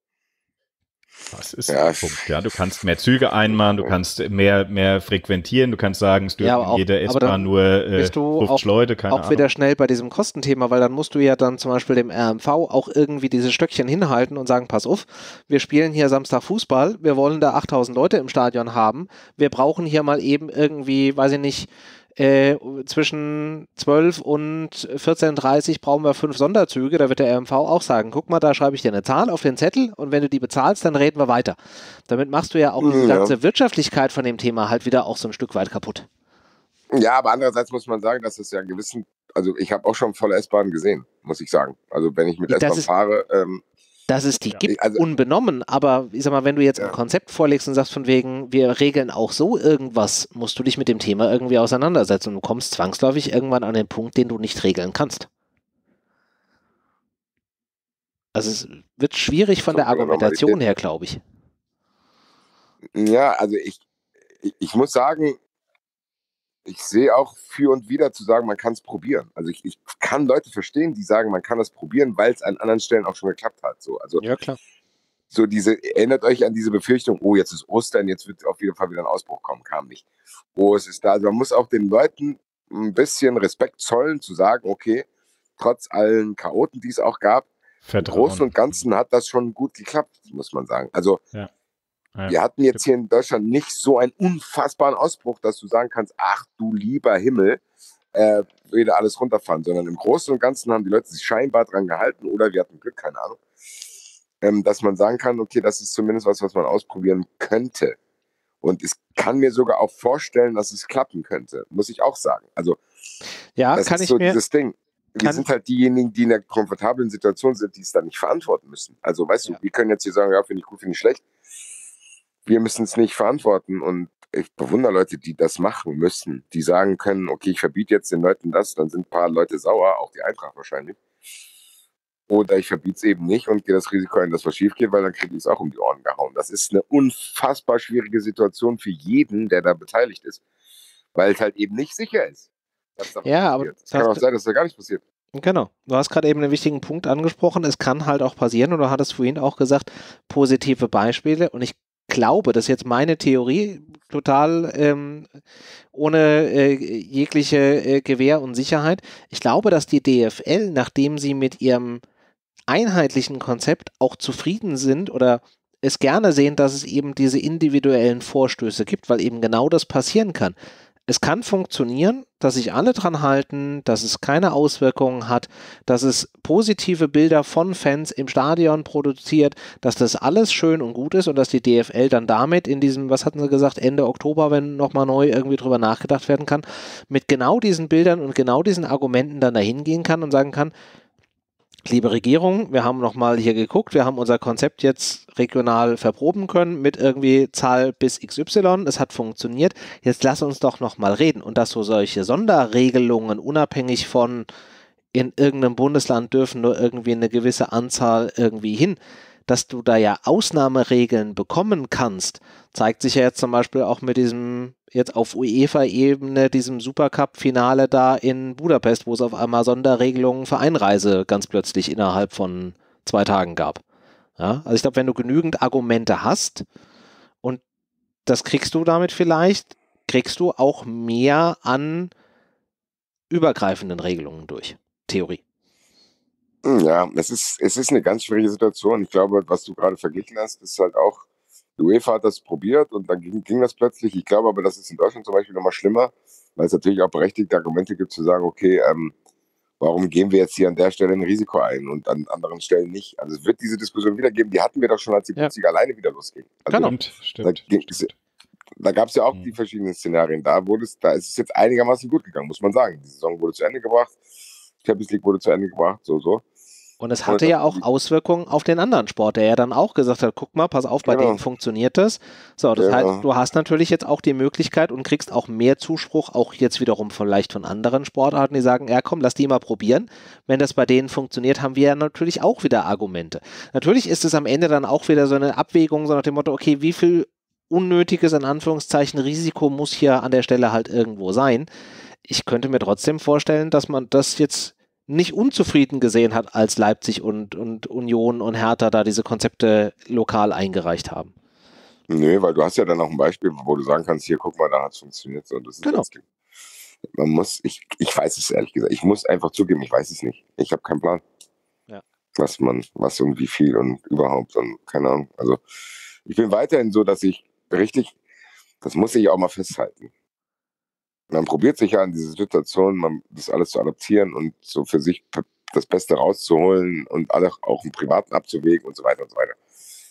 Das ist Ja. der Punkt. Ja, du kannst mehr Züge einmachen, du kannst mehr, mehr frequentieren, du kannst sagen, es dürfen Ja, aber auch- jede aber S-Bahn dann nur äh, bist du fünfzig auch- Leute, keine auch Ahnung. wieder schnell bei diesem Kostenthema, weil dann musst du ja dann zum Beispiel dem R M V auch irgendwie diese Stöckchen hinhalten und sagen, pass auf, wir spielen hier Samstag Fußball, wir wollen da achttausend Leute im Stadion haben, wir brauchen hier mal eben irgendwie, weiß ich nicht, äh, zwischen zwölf und vierzehn Uhr dreißig brauchen wir fünf Sonderzüge, da wird der R M V auch sagen, guck mal, da schreibe ich dir eine Zahl auf den Zettel und wenn du die bezahlst, dann reden wir weiter. Damit machst du ja auch diese Ja. ganze Wirtschaftlichkeit von dem Thema halt wieder auch so ein Stück weit kaputt. Ja, aber andererseits muss man sagen, dass es ja gewissen, also ich habe auch schon volle S-Bahnen gesehen, muss ich sagen. Also wenn ich mit Das S-Bahn ist- fahre, ähm, Dass es die Ja. gibt, Also- unbenommen, aber ich sag mal, wenn du jetzt Ja. ein Konzept vorlegst und sagst von wegen, wir regeln auch so irgendwas, musst du dich mit dem Thema irgendwie auseinandersetzen und du kommst zwangsläufig irgendwann an den Punkt, den du nicht regeln kannst. Also es wird schwierig von So, der von der Argumentation Normalität. her, glaube ich. ja, also ich, ich, ich muss sagen, ich sehe auch für und wieder zu sagen, man kann es probieren. Also ich, ich kann Leute verstehen, die sagen, man kann es probieren, weil es an anderen Stellen auch schon geklappt hat. So, also Ja, klar. so diese, erinnert euch an diese Befürchtung, oh, jetzt ist Ostern, jetzt wird auf jeden Fall wieder ein Ausbruch kommen, kam nicht. Oh, es ist da. Also man muss auch den Leuten ein bisschen Respekt zollen, zu sagen, okay, trotz allen Chaoten, die es auch gab, im Vertrauen. Großen und Ganzen hat das schon gut geklappt, muss man sagen. Also Ja, wir hatten jetzt hier in Deutschland nicht so einen unfassbaren Ausbruch, dass du sagen kannst, ach du lieber Himmel, äh, wieder alles runterfahren, sondern im Großen und Ganzen haben die Leute sich scheinbar dran gehalten oder wir hatten Glück, keine Ahnung, ähm, dass man sagen kann, okay, das ist zumindest was, was man ausprobieren könnte. Und ich kann mir sogar auch vorstellen, dass es klappen könnte, muss ich auch sagen. Also Ja, das kann ist ich so mir, dieses Ding. Wir kann- sind halt diejenigen, die in einer komfortablen Situation sind, die es dann nicht verantworten müssen. Also weißt Ja. du, wir können jetzt hier sagen, ja, finde ich gut, finde ich schlecht. Wir müssen es nicht verantworten und ich bewundere Leute, die das machen müssen, die sagen können, okay, ich verbiete jetzt den Leuten das, dann sind ein paar Leute sauer, auch die Eintracht wahrscheinlich. Oder ich verbiete es eben nicht und gehe das Risiko ein, dass was schief geht, weil dann kriege ich es auch um die Ohren gehauen. Das ist eine unfassbar schwierige Situation für jeden, der da beteiligt ist, weil es halt eben nicht sicher ist. was da Ja, aber passiert. Es kann auch sein, dass da gar nichts passiert. Genau. Du hast gerade eben einen wichtigen Punkt angesprochen. Es kann halt auch passieren und du hattest vorhin auch gesagt, positive Beispiele und ich glaube, das ist jetzt meine Theorie, total ähm, ohne äh, jegliche äh, Gewähr und Sicherheit. Ich glaube, dass die D F L, nachdem sie mit ihrem einheitlichen Konzept auch zufrieden sind oder es gerne sehen, dass es eben diese individuellen Vorstöße gibt, weil eben genau das passieren kann. Es kann funktionieren, dass sich alle dran halten, dass es keine Auswirkungen hat, dass es positive Bilder von Fans im Stadion produziert, dass das alles schön und gut ist und dass die D F L dann damit in diesem, was hatten sie gesagt, Ende Oktober, wenn nochmal neu irgendwie drüber nachgedacht werden kann, mit genau diesen Bildern und genau diesen Argumenten dann dahin gehen kann und sagen kann, liebe Regierung, wir haben nochmal hier geguckt, wir haben unser Konzept jetzt regional verproben können mit irgendwie Zahl bis X Y, es hat funktioniert, jetzt lass uns doch nochmal reden. Und dass so solche Sonderregelungen unabhängig von in irgendeinem Bundesland dürfen nur irgendwie eine gewisse Anzahl irgendwie hin, dass du da ja Ausnahmeregeln bekommen kannst, zeigt sich ja jetzt zum Beispiel auch mit diesem jetzt auf UEFA-Ebene, diesem Supercup-Finale da in Budapest, wo es auf einmal Sonderregelungen für Einreise ganz plötzlich innerhalb von zwei Tagen gab. Ja, also ich glaube, wenn du genügend Argumente hast und das kriegst du damit vielleicht, kriegst du auch mehr an übergreifenden Regelungen durch. Theorie. Ja, es ist, es ist eine ganz schwierige Situation. Ich glaube, was du gerade verglichen hast, ist halt auch, die UEFA hat das probiert und dann ging, ging das plötzlich. Ich glaube aber, das ist in Deutschland zum Beispiel nochmal schlimmer, weil es natürlich auch berechtigte Argumente gibt zu sagen, okay, ähm, warum gehen wir jetzt hier an der Stelle ein Risiko ein und an anderen Stellen nicht? Also es wird diese Diskussion wieder geben, die hatten wir doch schon, als die Bundesliga ja. alleine wieder losging. Also genau. Stimmt, stimmt, da, stimmt. da gab es ja auch Mhm. die verschiedenen Szenarien. Da wurde es, da ist es jetzt einigermaßen gut gegangen, muss man sagen. Die Saison wurde zu Ende gebracht, Champions League wurde zu Ende gebracht, so, so. Und es hatte ja auch Auswirkungen auf den anderen Sport, der ja dann auch gesagt hat, guck mal, pass auf, bei Genau. denen funktioniert das. So, das Ja. heißt, du hast natürlich jetzt auch die Möglichkeit und kriegst auch mehr Zuspruch, auch jetzt wiederum vielleicht von anderen Sportarten, die sagen, ja komm, lass die mal probieren. Wenn das bei denen funktioniert, haben wir ja natürlich auch wieder Argumente. Natürlich ist es am Ende dann auch wieder so eine Abwägung, so nach dem Motto, okay, wie viel unnötiges, in Anführungszeichen, Risiko muss hier an der Stelle halt irgendwo sein. Ich könnte mir trotzdem vorstellen, dass man das jetzt nicht unzufrieden gesehen hat, als Leipzig und, und Union und Hertha da diese Konzepte lokal eingereicht haben. Nö, weil du hast ja dann auch ein Beispiel, wo du sagen kannst, hier, guck mal, da hat es funktioniert. So, das ist Genau. ganz klar. Man muss, ich, ich weiß es ehrlich gesagt, ich muss einfach zugeben, ich weiß es nicht. Ich habe keinen Plan. Ja. Was man, was und wie viel und überhaupt und keine Ahnung. Also ich bin weiterhin so, dass ich richtig, das muss ich auch mal festhalten. Man probiert sich ja in diese Situation, man, das alles zu adaptieren und so für sich das Beste rauszuholen und alle auch im Privaten abzuwägen und so weiter und so weiter.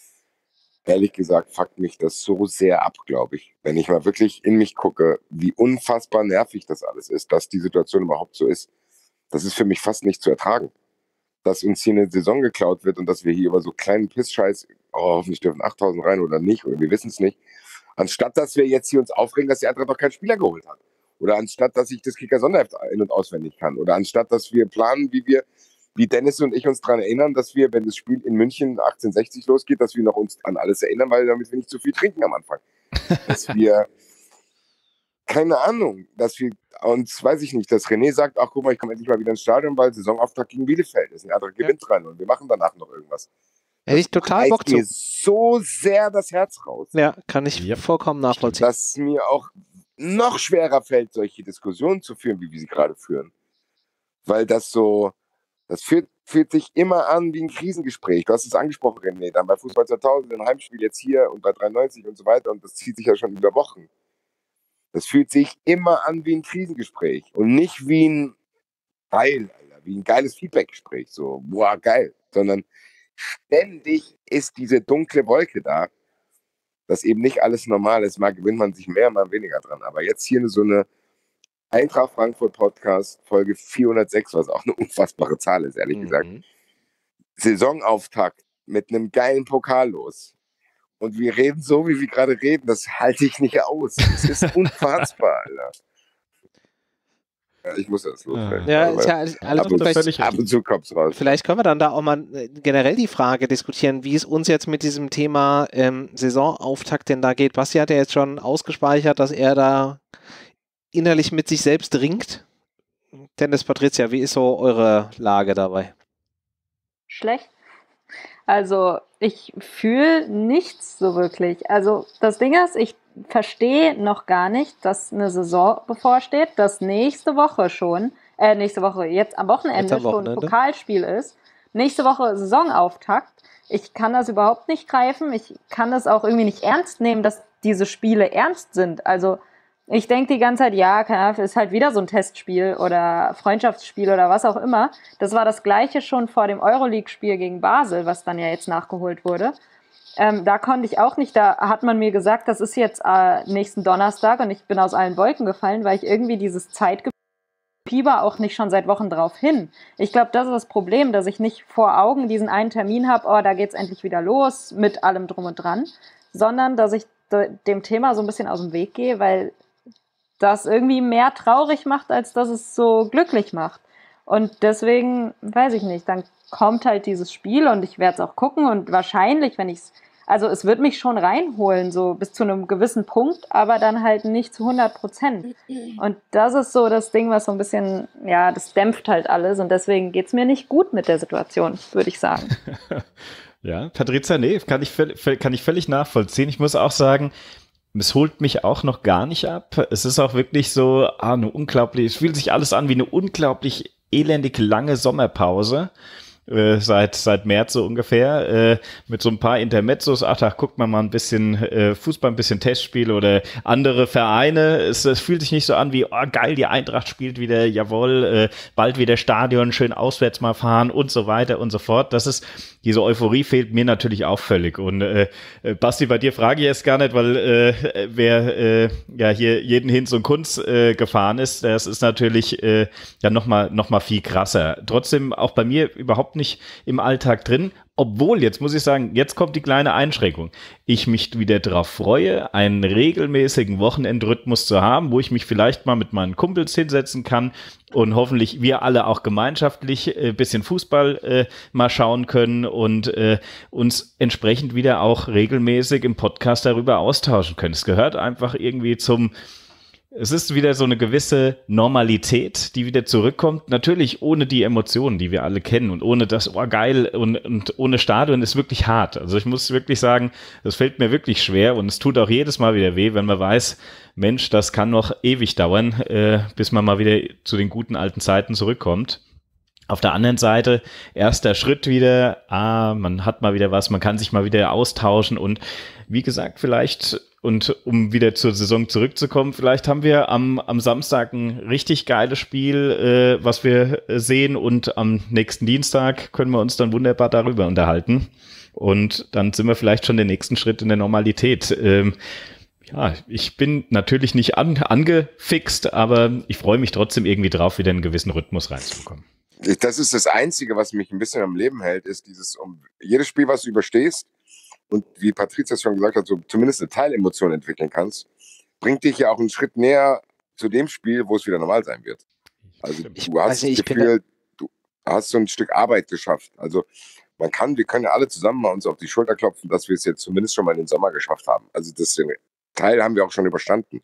Ehrlich gesagt, fuckt mich das so sehr ab, glaube ich. Wenn ich mal wirklich in mich gucke, wie unfassbar nervig das alles ist, dass die Situation überhaupt so ist. Das ist für mich fast nicht zu ertragen. Dass uns hier eine Saison geklaut wird und dass wir hier über so kleinen Pissscheiß, oh, hoffentlich dürfen achttausend rein oder nicht, oder wir wissen es nicht. Anstatt, dass wir jetzt hier uns aufregen, dass die Eintracht noch keinen Spieler geholt hat. Oder anstatt, dass ich das Kicker-Sonderheft in- und auswendig kann. Oder anstatt, dass wir planen, wie wir, wie Dennis und ich uns daran erinnern, dass wir, wenn das Spiel in München achtzehnhundertsechzig losgeht, dass wir noch uns an alles erinnern, weil damit wir nicht zu viel trinken am Anfang. Dass wir, keine Ahnung, dass wir uns, weiß ich nicht, dass René sagt, ach guck mal, ich komme endlich mal wieder ins Stadion, weil Saisonauftakt gegen Bielefeld ist. Ein anderer gewinnt rein und wir machen danach noch irgendwas. Hätte ich total Bock zu. mir so sehr das Herz raus. Ja, kann ich Ja. vollkommen nachvollziehen. Dass mir auch noch schwerer fällt, solche Diskussionen zu führen, wie wir sie gerade führen. Weil das so, das fühlt, fühlt sich immer an wie ein Krisengespräch. Du hast es angesprochen, René, dann bei Fußball zweitausend, ein Heimspiel jetzt hier und bei dreiundneunzig und so weiter und das zieht sich ja schon über Wochen. Das fühlt sich immer an wie ein Krisengespräch und nicht wie ein geil, Alter, wie ein geiles Feedbackgespräch, so, boah, geil, sondern ständig ist diese dunkle Wolke da, dass eben nicht alles normal ist. Mal gewinnt man sich mehr, mal weniger dran. Aber jetzt hier so eine Eintracht Frankfurt Podcast, Folge vierhundertsechs, was auch eine unfassbare Zahl ist, ehrlich Mhm. gesagt. Saisonauftakt mit einem geilen Pokal los. Und wir reden so, wie wir gerade reden. Das halte ich nicht aus. Das ist unfassbar, Alter. Ja, ich muss das loswerden. Ja, Also, ist ja alles, alles ab, gut. und, Vielleicht, ab und zu kommt's raus. vielleicht können wir dann da auch mal äh, generell die Frage diskutieren, wie es uns jetzt mit diesem Thema ähm, Saisonauftakt denn da geht. Basti hat ja jetzt schon ausgespeichert, dass er da innerlich mit sich selbst ringt. Dennis, Patricia, wie ist so eure Lage dabei? Schlecht. Also ich fühle nichts so wirklich. Also das Ding ist, ich verstehe noch gar nicht, dass eine Saison bevorsteht, dass nächste Woche schon, äh nächste Woche, jetzt am Wochenende, Jetzt am schon ein Wochenende. Pokalspiel ist. nächste Woche Saisonauftakt. Ich kann das überhaupt nicht greifen. Ich kann das auch irgendwie nicht ernst nehmen, dass diese Spiele ernst sind. Also ich denke die ganze Zeit, ja, ist halt wieder so ein Testspiel oder Freundschaftsspiel oder was auch immer. Das war das Gleiche schon vor dem Euroleague-Spiel gegen Basel, was dann ja jetzt nachgeholt wurde. Ähm, da konnte ich auch nicht, da hat man mir gesagt, das ist jetzt äh, nächsten Donnerstag und ich bin aus allen Wolken gefallen, weil ich irgendwie dieses Zeitfieber auch nicht schon seit Wochen drauf hin. Ich glaube, das ist das Problem, dass ich nicht vor Augen diesen einen Termin habe, oh, da geht's endlich wieder los mit allem drum und dran, sondern dass ich de- dem Thema so ein bisschen aus dem Weg gehe, weil das irgendwie mehr traurig macht, als dass es so glücklich macht. Und deswegen, weiß ich nicht, dann kommt halt dieses Spiel und ich werde es auch gucken und wahrscheinlich, wenn ich es, also es wird mich schon reinholen, so bis zu einem gewissen Punkt, aber dann halt nicht zu hundert Prozent. Und das ist so das Ding, was so ein bisschen, ja, das dämpft halt alles und deswegen geht es mir nicht gut mit der Situation, würde ich sagen. Ja, Patrizia, nee, kann ich, kann ich völlig nachvollziehen. Ich muss auch sagen, es holt mich auch noch gar nicht ab. Es ist auch wirklich so, ah, eine unglaublich, es fühlt sich alles an wie eine unglaublich elendig lange Sommerpause. Äh, seit seit März so ungefähr, äh, mit so ein paar Intermezzos, ach, da guckt man mal ein bisschen äh, Fußball, ein bisschen Testspiele oder andere Vereine. Es, es fühlt sich nicht so an wie, oh geil, die Eintracht spielt wieder, jawohl, äh, bald wieder Stadion, schön auswärts mal fahren und so weiter und so fort. Das ist, diese Euphorie fehlt mir natürlich auch völlig. Und äh, Basti, bei dir frage ich jetzt gar nicht, weil äh, wer äh, ja hier jeden Hinz und Kunz äh, gefahren ist, das ist natürlich äh, ja nochmal noch mal viel krasser. Trotzdem auch bei mir überhaupt nicht im Alltag drin, obwohl, jetzt muss ich sagen, jetzt kommt die kleine Einschränkung. Ich mich wieder darauf freue, einen regelmäßigen Wochenendrhythmus zu haben, wo ich mich vielleicht mal mit meinen Kumpels hinsetzen kann und hoffentlich wir alle auch gemeinschaftlich ein äh, bisschen Fußball äh, mal schauen können und äh, uns entsprechend wieder auch regelmäßig im Podcast darüber austauschen können. Es gehört einfach irgendwie zum Es ist wieder so eine gewisse Normalität, die wieder zurückkommt. Natürlich ohne die Emotionen, die wir alle kennen und ohne das, oh geil, und, und ohne Stadion ist wirklich hart. Also ich muss wirklich sagen, das fällt mir wirklich schwer und es tut auch jedes Mal wieder weh, wenn man weiß, Mensch, das kann noch ewig dauern, äh, bis man mal wieder zu den guten alten Zeiten zurückkommt. Auf der anderen Seite, erster Schritt wieder, ah, man hat mal wieder was, man kann sich mal wieder austauschen und wie gesagt, vielleicht, und um wieder zur Saison zurückzukommen, vielleicht haben wir am, am Samstag ein richtig geiles Spiel, äh, was wir sehen und am nächsten Dienstag können wir uns dann wunderbar darüber unterhalten und dann sind wir vielleicht schon den nächsten Schritt in der Normalität. Ähm, ja, ich bin natürlich nicht an, angefixt, aber ich freue mich trotzdem irgendwie drauf, wieder in einen gewissen Rhythmus reinzubekommen. Das ist das Einzige, was mich ein bisschen am Leben hält, ist dieses, um jedes Spiel, was du überstehst und wie Patrizia schon gesagt hat, so zumindest eine Teilemotion entwickeln kannst, bringt dich ja auch einen Schritt näher zu dem Spiel, wo es wieder normal sein wird. Also Ich du hast weiß nicht, das ich bin Gefühl, du hast so ein Stück Arbeit geschafft. Also man kann, wir können ja alle zusammen mal uns auf die Schulter klopfen, dass wir es jetzt zumindest schon mal in den Sommer geschafft haben. Also das den Teil haben wir auch schon überstanden.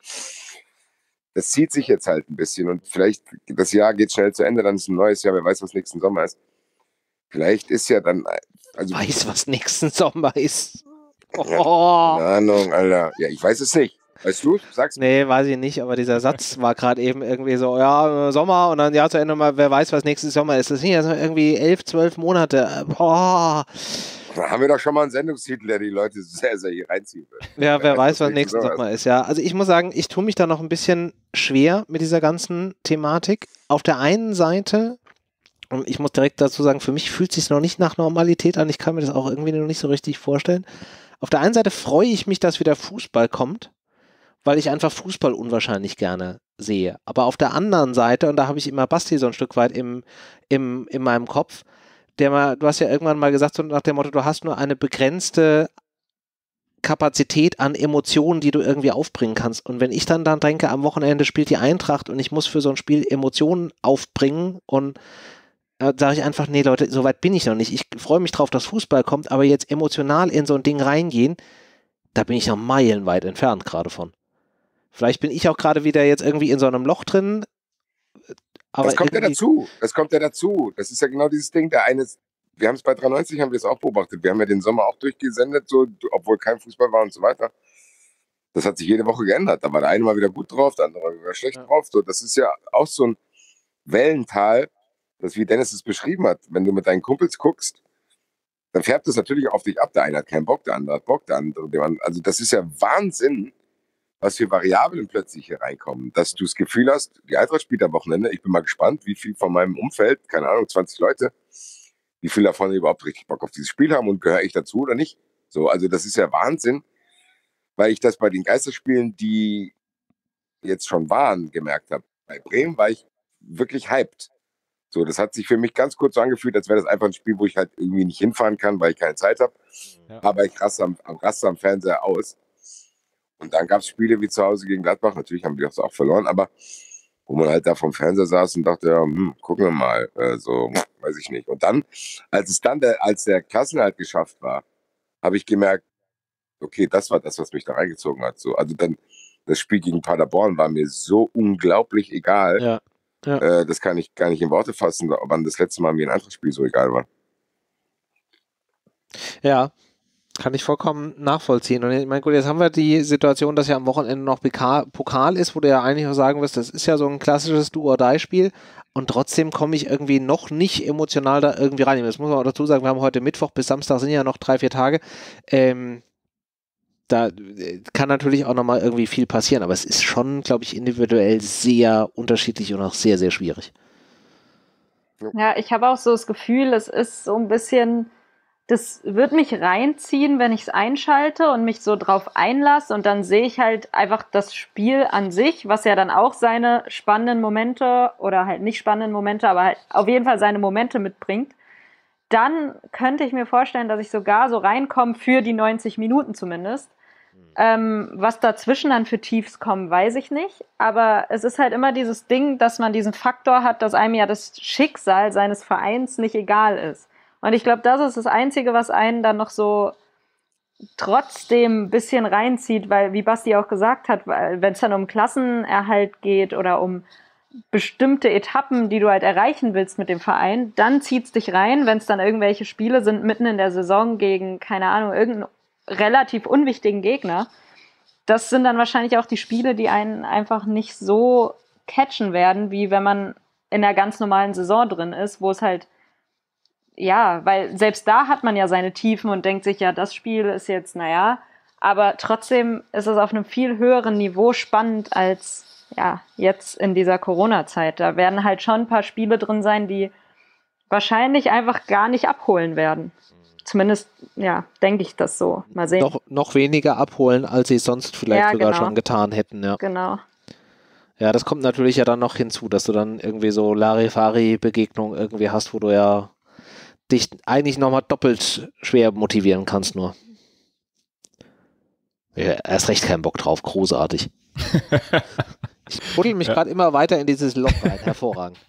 Das zieht sich jetzt halt ein bisschen und vielleicht, das Jahr geht schnell zu Ende, dann ist ein neues Jahr, wer weiß, was nächsten Sommer ist. Vielleicht ist ja dann, also weiß, was nächsten Sommer ist. Oh. Ja, keine Ahnung, Alter. Ja, ich weiß es nicht. Weißt du? Sag's mir. Nee, weiß ich nicht, aber dieser Satz war gerade eben irgendwie so, ja, Sommer und dann Jahr zu Ende mal, wer weiß, was nächstes Sommer ist. Das sind ja so irgendwie elf, zwölf Monate. Boah. Da haben wir doch schon mal einen Sendungstitel, der die Leute sehr, sehr hier reinziehen will. Ja, wer, wer weiß, was nächsten Sommer ist. Ja, also ich muss sagen, ich tue mich da noch ein bisschen schwer mit dieser ganzen Thematik. Auf der einen Seite, und ich muss direkt dazu sagen, für mich fühlt es sich noch nicht nach Normalität an. Ich kann mir das auch irgendwie noch nicht so richtig vorstellen. Auf der einen Seite freue ich mich, dass wieder Fußball kommt, weil ich einfach Fußball unwahrscheinlich gerne sehe. Aber auf der anderen Seite, und da habe ich immer Basti so ein Stück weit im, im, in meinem Kopf, der mal, du hast ja irgendwann mal gesagt, so nach dem Motto, du hast nur eine begrenzte Kapazität an Emotionen, die du irgendwie aufbringen kannst. Und wenn ich dann dann denke, am Wochenende spielt die Eintracht und ich muss für so ein Spiel Emotionen aufbringen und da sage ich einfach, nee Leute, so weit bin ich noch nicht. Ich freue mich drauf, dass Fußball kommt, aber jetzt emotional in so ein Ding reingehen, da bin ich noch meilenweit entfernt gerade von. Vielleicht bin ich auch gerade wieder jetzt irgendwie in so einem Loch drin. Aber das kommt ja dazu. Das kommt ja dazu. Das ist ja genau dieses Ding. Der eine, wir haben es bei dreiundneunzig, haben wir es auch beobachtet. Wir haben ja den Sommer auch durchgesendet, so, obwohl kein Fußball war und so weiter. Das hat sich jede Woche geändert. Da war der eine mal wieder gut drauf, der andere mal wieder schlecht ja. drauf. So, das ist ja auch so ein Wellental. dass, wie Dennis es beschrieben hat, wenn du mit deinen Kumpels guckst, dann färbt es natürlich auf dich ab. Der eine hat keinen Bock, der andere hat Bock, der andere, der andere. Also das ist ja Wahnsinn, was für Variablen plötzlich hier reinkommen. Dass du das Gefühl hast, die Eintracht spielt am Wochenende, ich bin mal gespannt, wie viel von meinem Umfeld, keine Ahnung, zwanzig Leute, wie viel davon überhaupt richtig Bock auf dieses Spiel haben und gehöre ich dazu oder nicht. So, also das ist ja Wahnsinn, weil ich das bei den Geisterspielen, die jetzt schon waren, gemerkt habe. Bei Bremen war ich wirklich hyped. So, das hat sich für mich ganz kurz so angefühlt, als wäre das einfach ein Spiel, wo ich halt irgendwie nicht hinfahren kann, weil ich keine Zeit habe. Ja. Aber ich raste am, raste am Fernseher aus. Und dann gab es Spiele wie zu Hause gegen Gladbach. Natürlich haben die das auch verloren, aber wo man halt da vom Fernseher saß und dachte, ja, hm, gucken wir mal. Äh, so, weiß ich nicht. Und dann, als es dann der, als der Klassenerhalt geschafft war, habe ich gemerkt, okay, das war das, was mich da reingezogen hat. So, also dann, das Spiel gegen Paderborn war mir so unglaublich egal. Ja. Ja. Äh, das kann ich gar nicht in Worte fassen, wann das letzte Mal mir ein Eintracht-Spiel so egal war. Ja, kann ich vollkommen nachvollziehen. Und ich meine, gut, jetzt haben wir die Situation, dass ja am Wochenende noch Pokal ist, wo du ja eigentlich auch sagen wirst, das ist ja so ein klassisches Do-or-Die-Spiel und trotzdem komme ich irgendwie noch nicht emotional da irgendwie rein. Das muss man auch dazu sagen, wir haben heute Mittwoch, bis Samstag sind ja noch drei, vier Tage. Ähm, Da kann natürlich auch nochmal irgendwie viel passieren, aber es ist schon, glaube ich, individuell sehr unterschiedlich und auch sehr, sehr schwierig. Ja, ich habe auch so das Gefühl, es ist so ein bisschen, das wird mich reinziehen, wenn ich es einschalte und mich so drauf einlasse und dann sehe ich halt einfach das Spiel an sich, was ja dann auch seine spannenden Momente oder halt nicht spannenden Momente, aber halt auf jeden Fall seine Momente mitbringt. Dann könnte ich mir vorstellen, dass ich sogar so reinkomme für die neunzig Minuten zumindest. Ähm, was dazwischen dann für Tiefs kommen, weiß ich nicht. Aber es ist halt immer dieses Ding, dass man diesen Faktor hat, dass einem ja das Schicksal seines Vereins nicht egal ist. Und ich glaube, das ist das Einzige, was einen dann noch so trotzdem ein bisschen reinzieht, weil, wie Basti auch gesagt hat, wenn es dann um Klassenerhalt geht oder um bestimmte Etappen, die du halt erreichen willst mit dem Verein, dann zieht es dich rein, wenn es dann irgendwelche Spiele sind mitten in der Saison gegen, keine Ahnung, irgendeinen relativ unwichtigen Gegner. Das sind dann wahrscheinlich auch die Spiele, die einen einfach nicht so catchen werden, wie wenn man in einer ganz normalen Saison drin ist, wo es halt, ja, weil selbst da hat man ja seine Tiefen und denkt sich, ja, das Spiel ist jetzt, naja, aber trotzdem ist es auf einem viel höheren Niveau spannend als, ja, jetzt in dieser Corona-Zeit. Da werden halt schon ein paar Spiele drin sein, die wahrscheinlich einfach gar nicht abholen werden. Zumindest, ja, denke ich das so. Mal sehen. Noch, noch weniger abholen, als sie es sonst vielleicht ja, sogar genau. schon getan hätten. Ja. Genau. Ja, das kommt natürlich ja dann noch hinzu, dass du dann irgendwie so Larifari-Begegnungen irgendwie hast, wo du ja dich eigentlich nochmal doppelt schwer motivieren kannst nur. Ja, erst recht keinen Bock drauf, großartig. Ich buddel mich ja. gerade immer weiter in dieses Loch rein, hervorragend.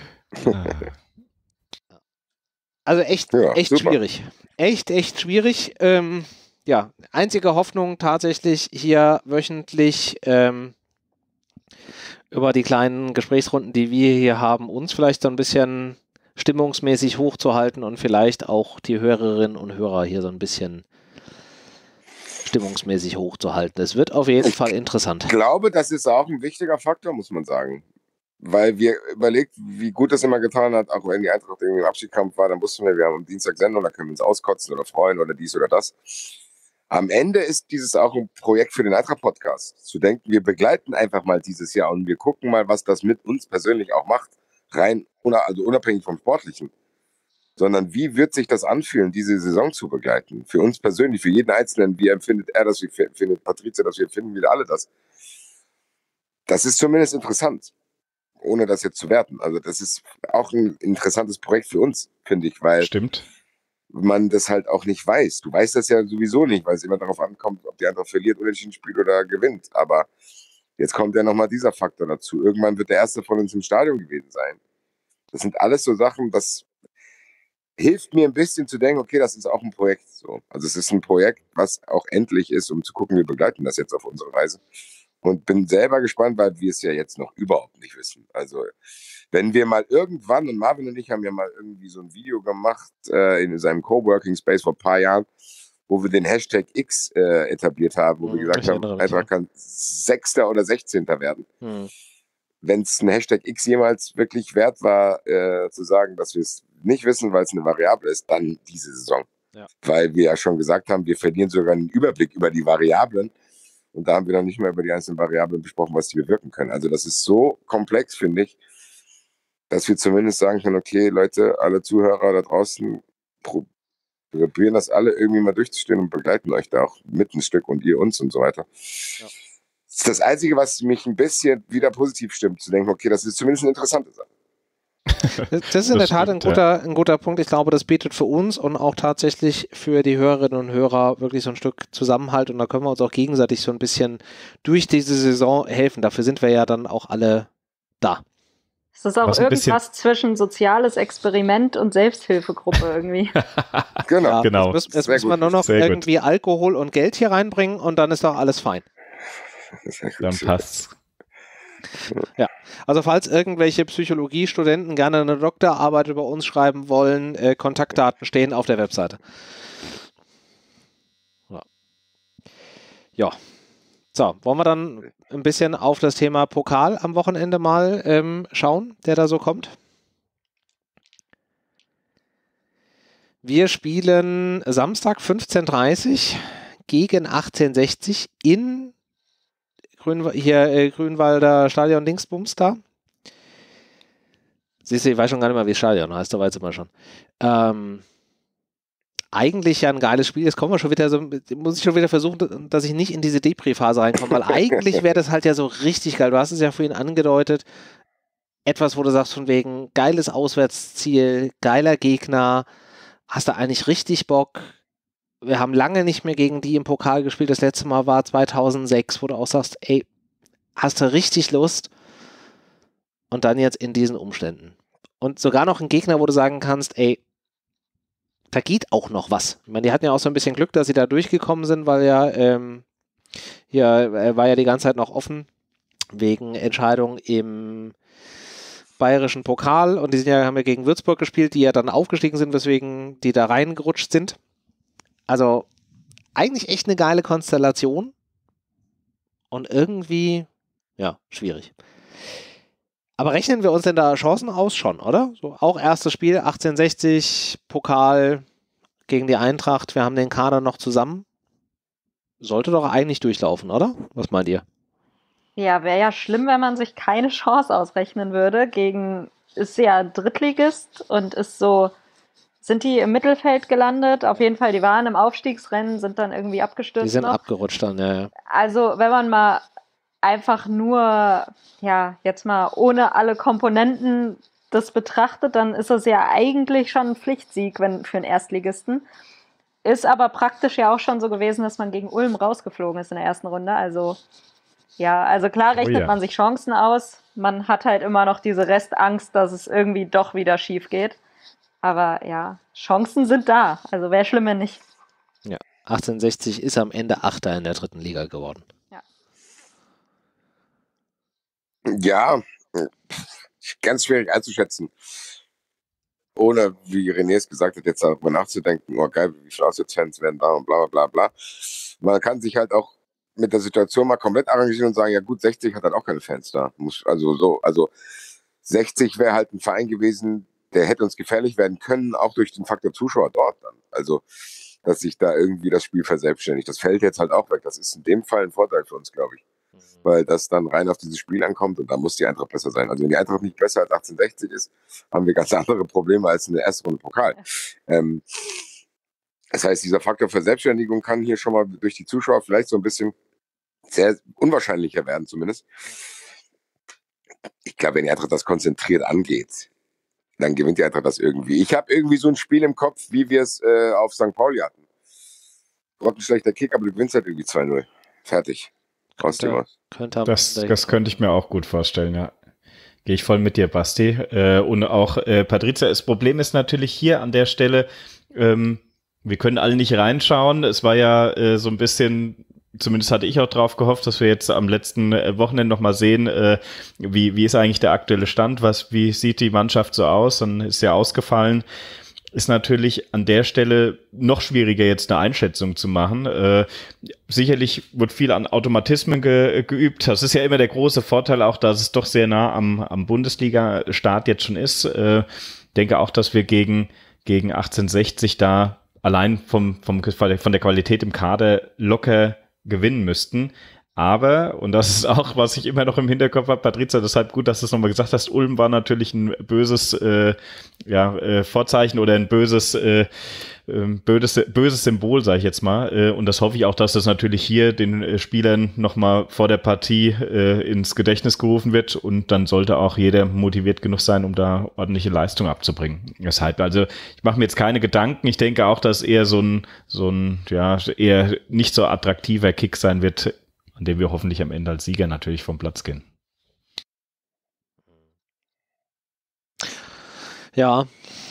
Also echt, ja, echt super. schwierig. Echt, echt schwierig. Ähm, ja, einzige Hoffnung tatsächlich hier wöchentlich ähm, über die kleinen Gesprächsrunden, die wir hier haben, uns vielleicht so ein bisschen stimmungsmäßig hochzuhalten und vielleicht auch die Hörerinnen und Hörer hier so ein bisschen stimmungsmäßig hochzuhalten. Es wird auf jeden Fall interessant. Ich glaube, das ist auch ein wichtiger Faktor, muss man sagen. Weil wir überlegt, wie gut das immer getan hat, auch wenn die Eintracht irgendwie im Abschiedskampf war, dann wussten wir, wir haben am Dienstag Sendung, da können wir uns auskotzen oder freuen oder dies oder das. Am Ende ist dieses auch ein Projekt für den Eintracht-Podcast. Zu denken, wir begleiten einfach mal dieses Jahr und wir gucken mal, was das mit uns persönlich auch macht. Rein, also unabhängig vom Sportlichen. Sondern wie wird sich das anfühlen, diese Saison zu begleiten? Für uns persönlich, für jeden Einzelnen, wie empfindet er das, wie findet Patrizia das, wie empfinden wir alle das? Das ist zumindest interessant. Ohne das jetzt zu werten. Also das ist auch ein interessantes Projekt für uns, finde ich, weil Stimmt. man das halt auch nicht weiß. Du weißt das ja sowieso nicht, weil es immer darauf ankommt, ob die andere verliert, unentschieden spielt oder gewinnt. Aber jetzt kommt ja nochmal dieser Faktor dazu. Irgendwann wird der Erste von uns im Stadion gewesen sein. Das sind alles so Sachen, das hilft mir ein bisschen zu denken, okay, das ist auch ein Projekt. So. Also es ist ein Projekt, was auch endlich ist, um zu gucken, wir begleiten das jetzt auf unsere Reise. Und bin selber gespannt, weil wir es ja jetzt noch überhaupt nicht wissen. Also wenn wir mal irgendwann, und Marvin und ich haben ja mal irgendwie so ein Video gemacht äh, in seinem Coworking Space vor ein paar Jahren, wo wir den Hashtag X äh, etabliert haben, wo hm, wir gesagt haben, Eintracht kann Sechster oder Sechzehnter werden. Hm. wenn es ein Hashtag X jemals wirklich wert war, äh, zu sagen, dass wir es nicht wissen, weil es eine Variable ist, dann diese Saison. Ja. Weil wir ja schon gesagt haben, wir verlieren sogar einen Überblick über die Variablen. Und da haben wir noch nicht mehr über die einzelnen Variablen besprochen, was die bewirken können. Also das ist so komplex, finde ich, dass wir zumindest sagen können, okay, Leute, alle Zuhörer da draußen, probieren das alle irgendwie mal durchzustehen und begleiten euch da auch mit ein Stück und ihr uns und so weiter. Ja. Das ist das Einzige, was mich ein bisschen wieder positiv stimmt, zu denken, okay, das ist zumindest eine interessante Sache. Das ist in das der Tat stimmt, ein, guter, ja. ein guter Punkt. Ich glaube, das bietet für uns und auch tatsächlich für die Hörerinnen und Hörer wirklich so ein Stück Zusammenhalt und da können wir uns auch gegenseitig so ein bisschen durch diese Saison helfen. Dafür sind wir ja dann auch alle da. Es ist auch irgendwas zwischen soziales Experiment und Selbsthilfegruppe irgendwie. Genau. Ja, genau. Jetzt, jetzt müssen wir nur noch Sehr irgendwie gut. Alkohol und Geld hier reinbringen und dann ist doch alles fein. Dann passt's. Ja, also falls irgendwelche Psychologiestudenten gerne eine Doktorarbeit über uns schreiben wollen, äh, Kontaktdaten stehen auf der Webseite. Ja. ja. So, wollen wir dann ein bisschen auf das Thema Pokal am Wochenende mal ähm, schauen, der da so kommt? Wir spielen Samstag fünfzehn Uhr dreißig gegen achtzehn sechzig in Grün, hier äh, Grünwalder Stadion Dingsbums da. Siehst du, ich weiß schon gar nicht mehr, wie das Stadion heißt, da weiß ich immer schon. Ähm, eigentlich ja ein geiles Spiel. Jetzt kommen wir schon wieder so, muss ich schon wieder versuchen, dass ich nicht in diese Depri-Phase reinkomme, weil eigentlich wäre das halt ja so richtig geil. Du hast es ja vorhin angedeutet. Etwas, wo du sagst von wegen geiles Auswärtsziel, geiler Gegner, hast du eigentlich richtig Bock. Wir haben lange nicht mehr gegen die im Pokal gespielt. Das letzte Mal war zweitausendsechs, wo du auch sagst, ey, hast du richtig Lust? Und dann jetzt in diesen Umständen. Und sogar noch ein Gegner, wo du sagen kannst, ey, da geht auch noch was. Ich meine, die hatten ja auch so ein bisschen Glück, dass sie da durchgekommen sind, weil ja ähm, hier äh, war ja die ganze Zeit noch offen wegen Entscheidung im bayerischen Pokal und die sind ja, haben ja gegen Würzburg gespielt, die ja dann aufgestiegen sind, weswegen die da reingerutscht sind. Also eigentlich echt eine geile Konstellation und irgendwie, ja, schwierig. Aber rechnen wir uns denn da Chancen aus? Schon, oder? So, auch erstes Spiel, achtzehn sechzig, Pokal gegen die Eintracht. Wir haben den Kader noch zusammen. Sollte doch eigentlich durchlaufen, oder? Was meint ihr? Ja, wäre ja schlimm, wenn man sich keine Chance ausrechnen würde. Gegen, ist ja Drittligist und ist so, sind die im Mittelfeld gelandet? Auf jeden Fall, die waren im Aufstiegsrennen, sind dann irgendwie abgestürzt. Die sind noch. abgerutscht dann, ja, ja. Also, wenn man mal einfach nur, ja, jetzt mal ohne alle Komponenten das betrachtet, dann ist das ja eigentlich schon ein Pflichtsieg wenn, für einen Erstligisten. Ist aber praktisch ja auch schon so gewesen, dass man gegen Ulm rausgeflogen ist in der ersten Runde. Also, ja, also klar rechnet oh ja. man sich Chancen aus. Man hat halt immer noch diese Restangst, dass es irgendwie doch wieder schief geht. Aber ja, Chancen sind da. Also wäre schlimm, wenn nicht. Ja, achtzehn sechzig ist am Ende Achter in der dritten Liga geworden. Ja, ganz schwierig einzuschätzen. Ohne, wie René es gesagt hat, jetzt darüber nachzudenken, oh geil, wie viele Auswärtsfans werden da und bla bla bla. Man kann sich halt auch mit der Situation mal komplett arrangieren und sagen, ja gut, sechzig hat halt auch keine Fans da. Muss, also so, also sechzig wäre halt ein Verein gewesen, der hätte uns gefährlich werden können, auch durch den Faktor Zuschauer dort dann. Also, dass sich da irgendwie das Spiel verselbstständigt. Das fällt jetzt halt auch weg. Das ist in dem Fall ein Vorteil für uns, glaube ich. Weil das dann rein auf dieses Spiel ankommt und da muss die Eintracht besser sein. Also wenn die Eintracht nicht besser als achtzehn sechzig ist, haben wir ganz andere Probleme als in der ersten Runde Pokal. Ja. Ähm, das heißt, dieser Faktor Verselbstständigung kann hier schon mal durch die Zuschauer vielleicht so ein bisschen sehr unwahrscheinlicher werden zumindest. Ich glaube, wenn die Eintracht das konzentriert angeht, dann gewinnt die Eintracht das irgendwie. Ich habe irgendwie so ein Spiel im Kopf, wie wir es äh, auf Sankt Pauli hatten. Grottenschlechter Kick, aber du gewinnst halt irgendwie zwei null. Fertig. Könnte, könnte das, das könnte ich mir auch gut vorstellen, ja. Gehe ich voll mit dir, Basti. Äh, und auch äh, Patrizia, das Problem ist natürlich hier an der Stelle, ähm, wir können alle nicht reinschauen. Es war ja äh, so ein bisschen, zumindest hatte ich auch drauf gehofft, dass wir jetzt am letzten äh, Wochenende nochmal sehen, äh, wie, wie ist eigentlich der aktuelle Stand, was, wie sieht die Mannschaft so aus, dann ist ja ausgefallen. ist natürlich an der Stelle noch schwieriger, jetzt eine Einschätzung zu machen. Äh, sicherlich wird viel an Automatismen ge geübt. Das ist ja immer der große Vorteil auch, dass es doch sehr nah am, am Bundesliga-Start jetzt schon ist. Äh, denke auch, dass wir gegen, gegen achtzehnhundertsechzig da allein vom, vom, von der Qualität im Kader locker gewinnen müssten. Aber, und das ist auch, was ich immer noch im Hinterkopf habe, Patrizia, deshalb gut, dass du es nochmal gesagt hast, Ulm war natürlich ein böses äh, ja, äh, Vorzeichen oder ein böses, äh, böses, böses Symbol, sage ich jetzt mal. Äh, und das hoffe ich auch, dass das natürlich hier den äh, Spielern nochmal vor der Partie äh, ins Gedächtnis gerufen wird. Und dann sollte auch jeder motiviert genug sein, um da ordentliche Leistung abzubringen. Deshalb, also ich mache mir jetzt keine Gedanken. Ich denke auch, dass eher so ein, so ein ja, eher nicht so attraktiver Kick sein wird, an dem wir hoffentlich am Ende als Sieger natürlich vom Platz gehen. Ja.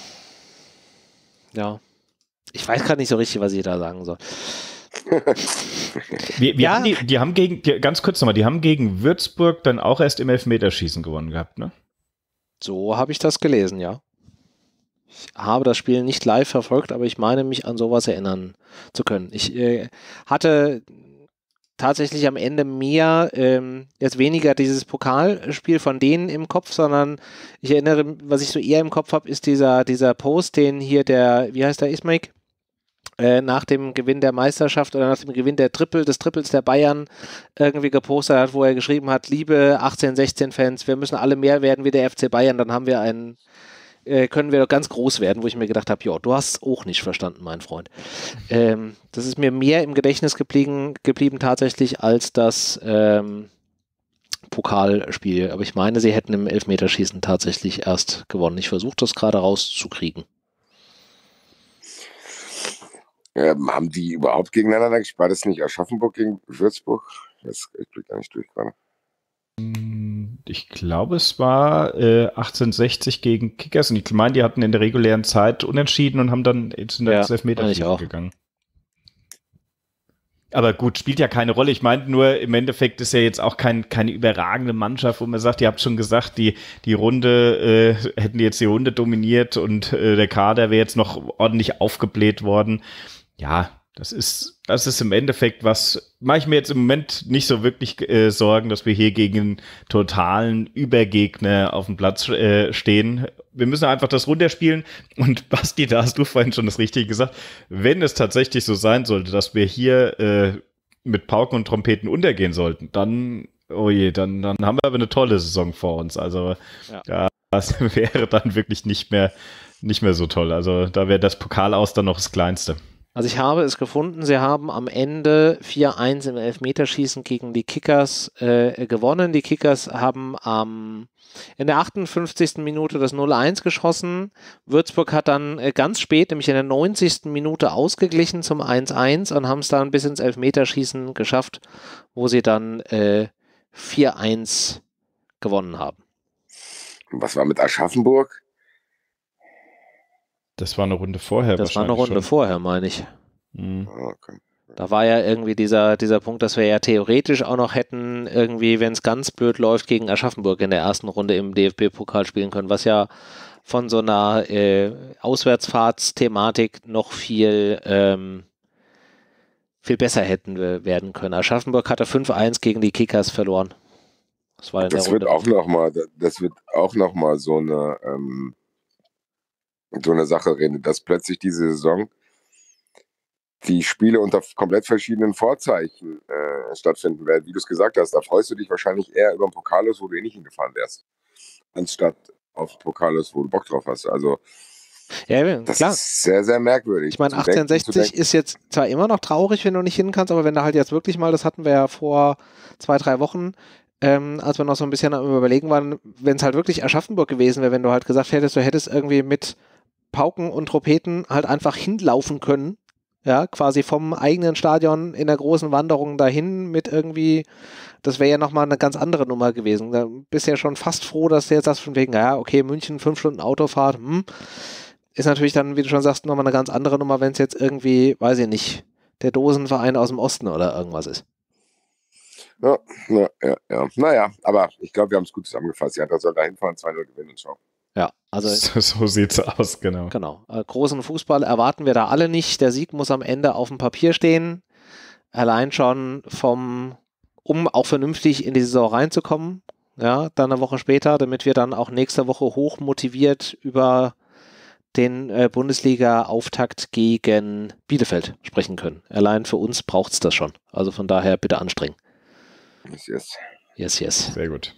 Ja. Ich weiß gerade nicht so richtig, was ich da sagen soll. wir, wir ja. haben die, die haben gegen, die, ganz kurz nochmal, die haben gegen Würzburg dann auch erst im Elfmeterschießen gewonnen gehabt, ne? So habe ich das gelesen, ja. Ich habe das Spiel nicht live verfolgt, aber ich meine, mich an sowas erinnern zu können. Ich äh, hatte tatsächlich am Ende mehr, ähm, jetzt weniger dieses Pokalspiel von denen im Kopf, sondern ich erinnere, was ich so eher im Kopf habe, ist dieser, dieser Post, den hier der, wie heißt der, Ismaik, äh, nach dem Gewinn der Meisterschaft oder nach dem Gewinn der Triple, des Triples der Bayern irgendwie gepostet hat, wo er geschrieben hat, liebe achtzehn sechzehn Fans, wir müssen alle mehr werden wie der F C Bayern, dann haben wir einen können wir doch ganz groß werden, wo ich mir gedacht habe, ja, du hast es auch nicht verstanden, mein Freund. Ähm, das ist mir mehr im Gedächtnis geblieben, geblieben tatsächlich als das ähm, Pokalspiel. Aber ich meine, sie hätten im Elfmeterschießen tatsächlich erst gewonnen. Ich versuche das gerade rauszukriegen. Ähm, haben die überhaupt gegeneinander gespielt? War das nicht Aschaffenburg gegen Würzburg? Das ich blick gar nicht durch gerade. Ich glaube, es war äh, achtzehnhundertsechzig gegen Kickers und ich meine, die hatten in der regulären Zeit unentschieden und haben dann jetzt in der ja, Elfmeterschießen gegangen. Aber gut, spielt ja keine Rolle. Ich meine nur, im Endeffekt ist ja jetzt auch kein, keine überragende Mannschaft, wo man sagt, ihr habt schon gesagt, die, die Runde, äh, hätten die jetzt die Runde dominiert und äh, der Kader wäre jetzt noch ordentlich aufgebläht worden. Ja, das ist, das ist im Endeffekt was, mache ich mir jetzt im Moment nicht so wirklich äh, Sorgen, dass wir hier gegen einen totalen Übergegner auf dem Platz äh, stehen. Wir müssen einfach das runterspielen und Basti, da hast du vorhin schon das Richtige gesagt, wenn es tatsächlich so sein sollte, dass wir hier äh, mit Pauken und Trompeten untergehen sollten, dann, oh je, dann, dann haben wir aber eine tolle Saison vor uns. Also ja, ja das wäre dann wirklich nicht mehr, nicht mehr so toll. Also da wäre das Pokal aus dann noch das Kleinste. Also ich habe es gefunden, sie haben am Ende vier eins im Elfmeterschießen gegen die Kickers äh, gewonnen. Die Kickers haben ähm, in der achtundfünfzigsten Minute das null eins geschossen. Würzburg hat dann äh, ganz spät, nämlich in der neunzigsten Minute ausgeglichen zum eins eins und haben es dann bis ins Elfmeterschießen geschafft, wo sie dann äh, vier eins gewonnen haben. Was war mit Aschaffenburg? Das war eine Runde vorher. Das war eine Runde schon. vorher, meine ich. Mhm. Okay. Da war ja irgendwie dieser, dieser Punkt, dass wir ja theoretisch auch noch hätten, irgendwie, wenn es ganz blöd läuft, gegen Aschaffenburg in der ersten Runde im D F B-Pokal spielen können, was ja von so einer äh, Auswärtsfahrtsthematik noch viel, ähm, viel besser hätten wir werden können. Aschaffenburg hatte fünf eins gegen die Kickers verloren. Das war in das der wird Runde. auch noch mal, das wird auch noch mal so eine ähm so eine Sache reden, dass plötzlich diese Saison die Spiele unter komplett verschiedenen Vorzeichen äh, stattfinden werden. Wie du es gesagt hast, da freust du dich wahrscheinlich eher über einen Pokalus, wo du eh nicht hingefahren wärst, anstatt auf Pokalus, wo du Bock drauf hast. Also ja, das klar. ist sehr, sehr merkwürdig. Ich meine, achtzehnhundertsechzig ist jetzt zwar immer noch traurig, wenn du nicht hin kannst, aber wenn du halt jetzt wirklich mal, das hatten wir ja vor zwei, drei Wochen, ähm, als wir noch so ein bisschen am Überlegen waren, wenn es halt wirklich Aschaffenburg gewesen wäre, wenn du halt gesagt hättest, du hättest irgendwie mit Pauken und Trompeten halt einfach hinlaufen können, ja, quasi vom eigenen Stadion in der großen Wanderung dahin mit irgendwie, das wäre ja nochmal eine ganz andere Nummer gewesen. Da bist du ja schon fast froh, dass du jetzt das von wegen, ja, okay, München, fünf Stunden Autofahrt, hm, ist natürlich dann, wie du schon sagst, nochmal eine ganz andere Nummer, wenn es jetzt irgendwie, weiß ich nicht, der Dosenverein aus dem Osten oder irgendwas ist. Ja, ja, ja, ja. Naja, aber ich glaube, wir haben es gut zusammengefasst. Ja, da soll da hinfahren, zwei null gewinnen und schau. Ja, Also so, so sieht's aus, genau. Genau. Äh, großen Fußball erwarten wir da alle nicht. Der Sieg muss am Ende auf dem Papier stehen. Allein schon vom, um auch vernünftig in die Saison reinzukommen. Ja, dann eine Woche später, damit wir dann auch nächste Woche hoch motiviert über den äh, Bundesliga-Auftakt gegen Bielefeld sprechen können. Allein für uns braucht es das schon. Also von daher bitte anstrengen. Yes, yes. Yes, yes. Sehr gut.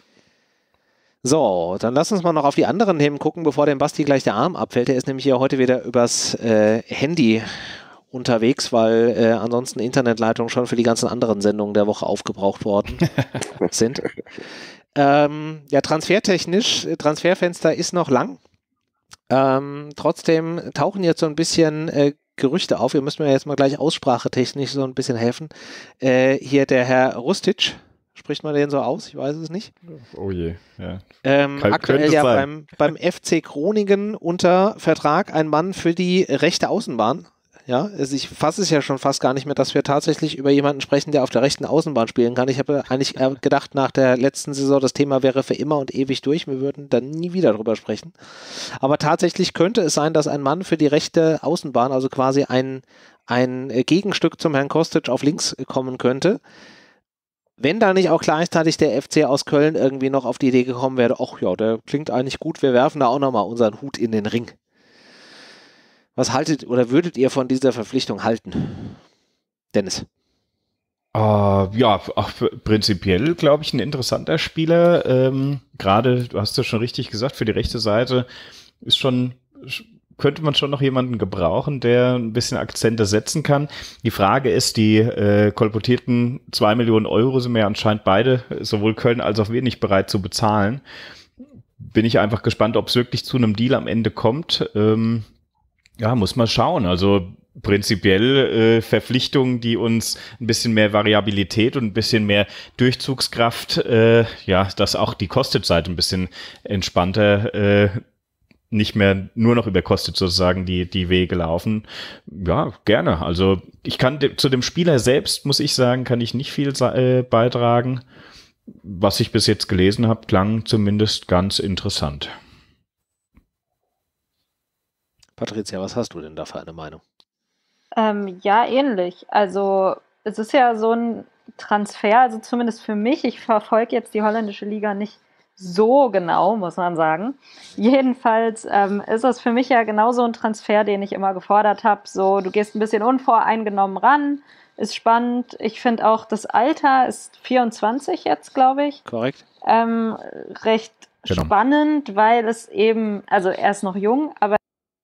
So, dann lass uns mal noch auf die anderen Themen gucken, bevor dem Basti gleich der Arm abfällt. Der ist nämlich hier heute wieder übers äh, Handy unterwegs, weil äh, ansonsten Internetleitungen schon für die ganzen anderen Sendungen der Woche aufgebraucht worden sind. Ähm, ja, transfertechnisch, Transferfenster ist noch lang. Ähm, trotzdem tauchen jetzt so ein bisschen äh, Gerüchte auf. Ihr müsst mir jetzt mal gleich aussprachetechnisch so ein bisschen helfen. Äh, hier der Herr Rustic, spricht man den so aus? Ich weiß es nicht. Oh je, ja. Ähm, Kann, aktuell ja beim, beim F C Groningen unter Vertrag ein Mann für die rechte Außenbahn. Ja, also ich fasse es ja schon fast gar nicht mehr, dass wir tatsächlich über jemanden sprechen, der auf der rechten Außenbahn spielen kann. Ich habe eigentlich gedacht, nach der letzten Saison, das Thema wäre für immer und ewig durch. Wir würden dann nie wieder drüber sprechen. Aber tatsächlich könnte es sein, dass ein Mann für die rechte Außenbahn, also quasi ein, ein Gegenstück zum Herrn Kostic auf links kommen könnte. Wenn da nicht auch gleichzeitig der F C aus Köln irgendwie noch auf die Idee gekommen wäre, ach ja, der klingt eigentlich gut, wir werfen da auch nochmal unseren Hut in den Ring. Was haltet oder würdet ihr von dieser Verpflichtung halten? Dennis? Uh, ja, auch prinzipiell, glaube ich, ein interessanter Spieler. Ähm, Gerade, du hast ja schon richtig gesagt, für die rechte Seite ist schon, könnte man schon noch jemanden gebrauchen, der ein bisschen Akzente setzen kann. Die Frage ist, die äh, kolportierten zwei Millionen Euro sind mir anscheinend beide, sowohl Köln als auch wir, nicht bereit zu bezahlen. Bin ich einfach gespannt, ob es wirklich zu einem Deal am Ende kommt. Ähm, Ja, muss man schauen. Also prinzipiell äh, Verpflichtungen, die uns ein bisschen mehr Variabilität und ein bisschen mehr Durchzugskraft, äh, ja, dass auch die Kostic-Seite ein bisschen entspannter, äh, nicht mehr nur noch über Kostic sozusagen die, die Wege laufen. Ja, gerne. Also ich kann de- zu dem Spieler selbst, muss ich sagen, kann ich nicht viel äh, beitragen. Was ich bis jetzt gelesen habe, klang zumindest ganz interessant. Patricia, was hast du denn da für eine Meinung? Ähm, ja, ähnlich. Also es ist ja so ein Transfer, also zumindest für mich, ich verfolge jetzt die holländische Liga nicht so genau, muss man sagen. Jedenfalls ähm, ist das für mich ja genauso ein Transfer, den ich immer gefordert habe. So, du gehst ein bisschen unvoreingenommen ran, ist spannend. Ich finde auch, das Alter ist vierundzwanzig jetzt, glaube ich. Korrekt. Ähm, recht Genau. spannend, weil es eben, also er ist noch jung, aber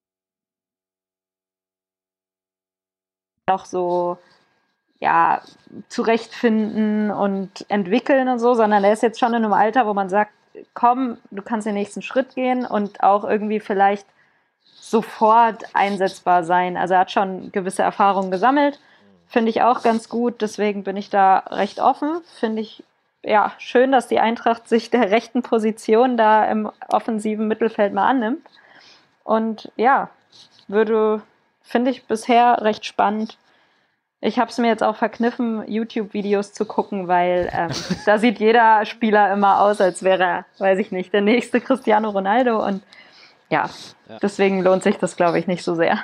noch so, ja, zurechtfinden und entwickeln und so, sondern er ist jetzt schon in einem Alter, wo man sagt, komm, du kannst den nächsten Schritt gehen und auch irgendwie vielleicht sofort einsetzbar sein. Also er hat schon gewisse Erfahrungen gesammelt, finde ich auch ganz gut, deswegen bin ich da recht offen. Finde ich, ja, schön, dass die Eintracht sich der rechten Position da im offensiven Mittelfeld mal annimmt. Und ja, würde, finde ich bisher recht spannend. Ich habe es mir jetzt auch verkniffen, YouTube-Videos zu gucken, weil ähm, da sieht jeder Spieler immer aus, als wäre er, weiß ich nicht, der nächste Cristiano Ronaldo. Und ja, Ja. deswegen lohnt sich das, glaube ich, nicht so sehr.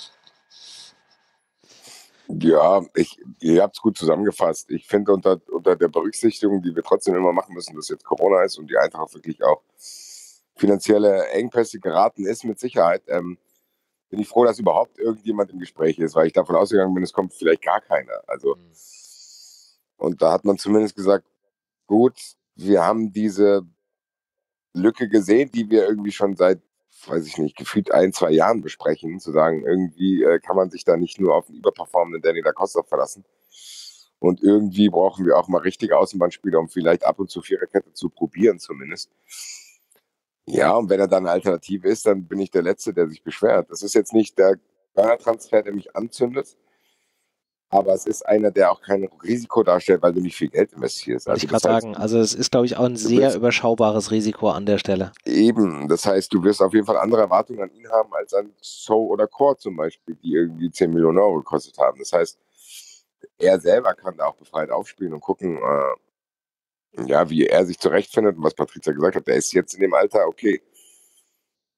Ja, ich, ihr habt es gut zusammengefasst. Ich finde unter, unter der Berücksichtigung, die wir trotzdem immer machen müssen, dass jetzt Corona ist und die Eintracht wirklich auch finanzielle Engpässe geraten ist, mit Sicherheit, ähm, bin ich froh, dass überhaupt irgendjemand im Gespräch ist, weil ich davon ausgegangen bin, es kommt vielleicht gar keiner. Also, und da hat man zumindest gesagt, gut, wir haben diese Lücke gesehen, die wir irgendwie schon seit, weiß ich nicht, gefühlt ein, zwei Jahren besprechen, zu sagen, irgendwie äh, kann man sich da nicht nur auf den überperformenden Danny da Costa verlassen. Und irgendwie brauchen wir auch mal richtige Außenbahnspieler, um vielleicht ab und zu Viererkette zu probieren zumindest. Ja, und wenn er dann eine Alternative ist, dann bin ich der Letzte, der sich beschwert. Das ist jetzt nicht der Transfer, der mich anzündet, aber es ist einer, der auch kein Risiko darstellt, weil du nicht viel Geld investierst. Wollte ich das gerade heißt, sagen, also es ist, glaube ich, auch ein sehr willst- überschaubares Risiko an der Stelle. Eben, das heißt, du wirst auf jeden Fall andere Erwartungen an ihn haben als an So oder Core zum Beispiel, die irgendwie zehn Millionen Euro gekostet haben. Das heißt, er selber kann da auch befreit aufspielen und gucken, äh, ja, wie er sich zurechtfindet und was Patricia gesagt hat. Der ist jetzt in dem Alter, okay,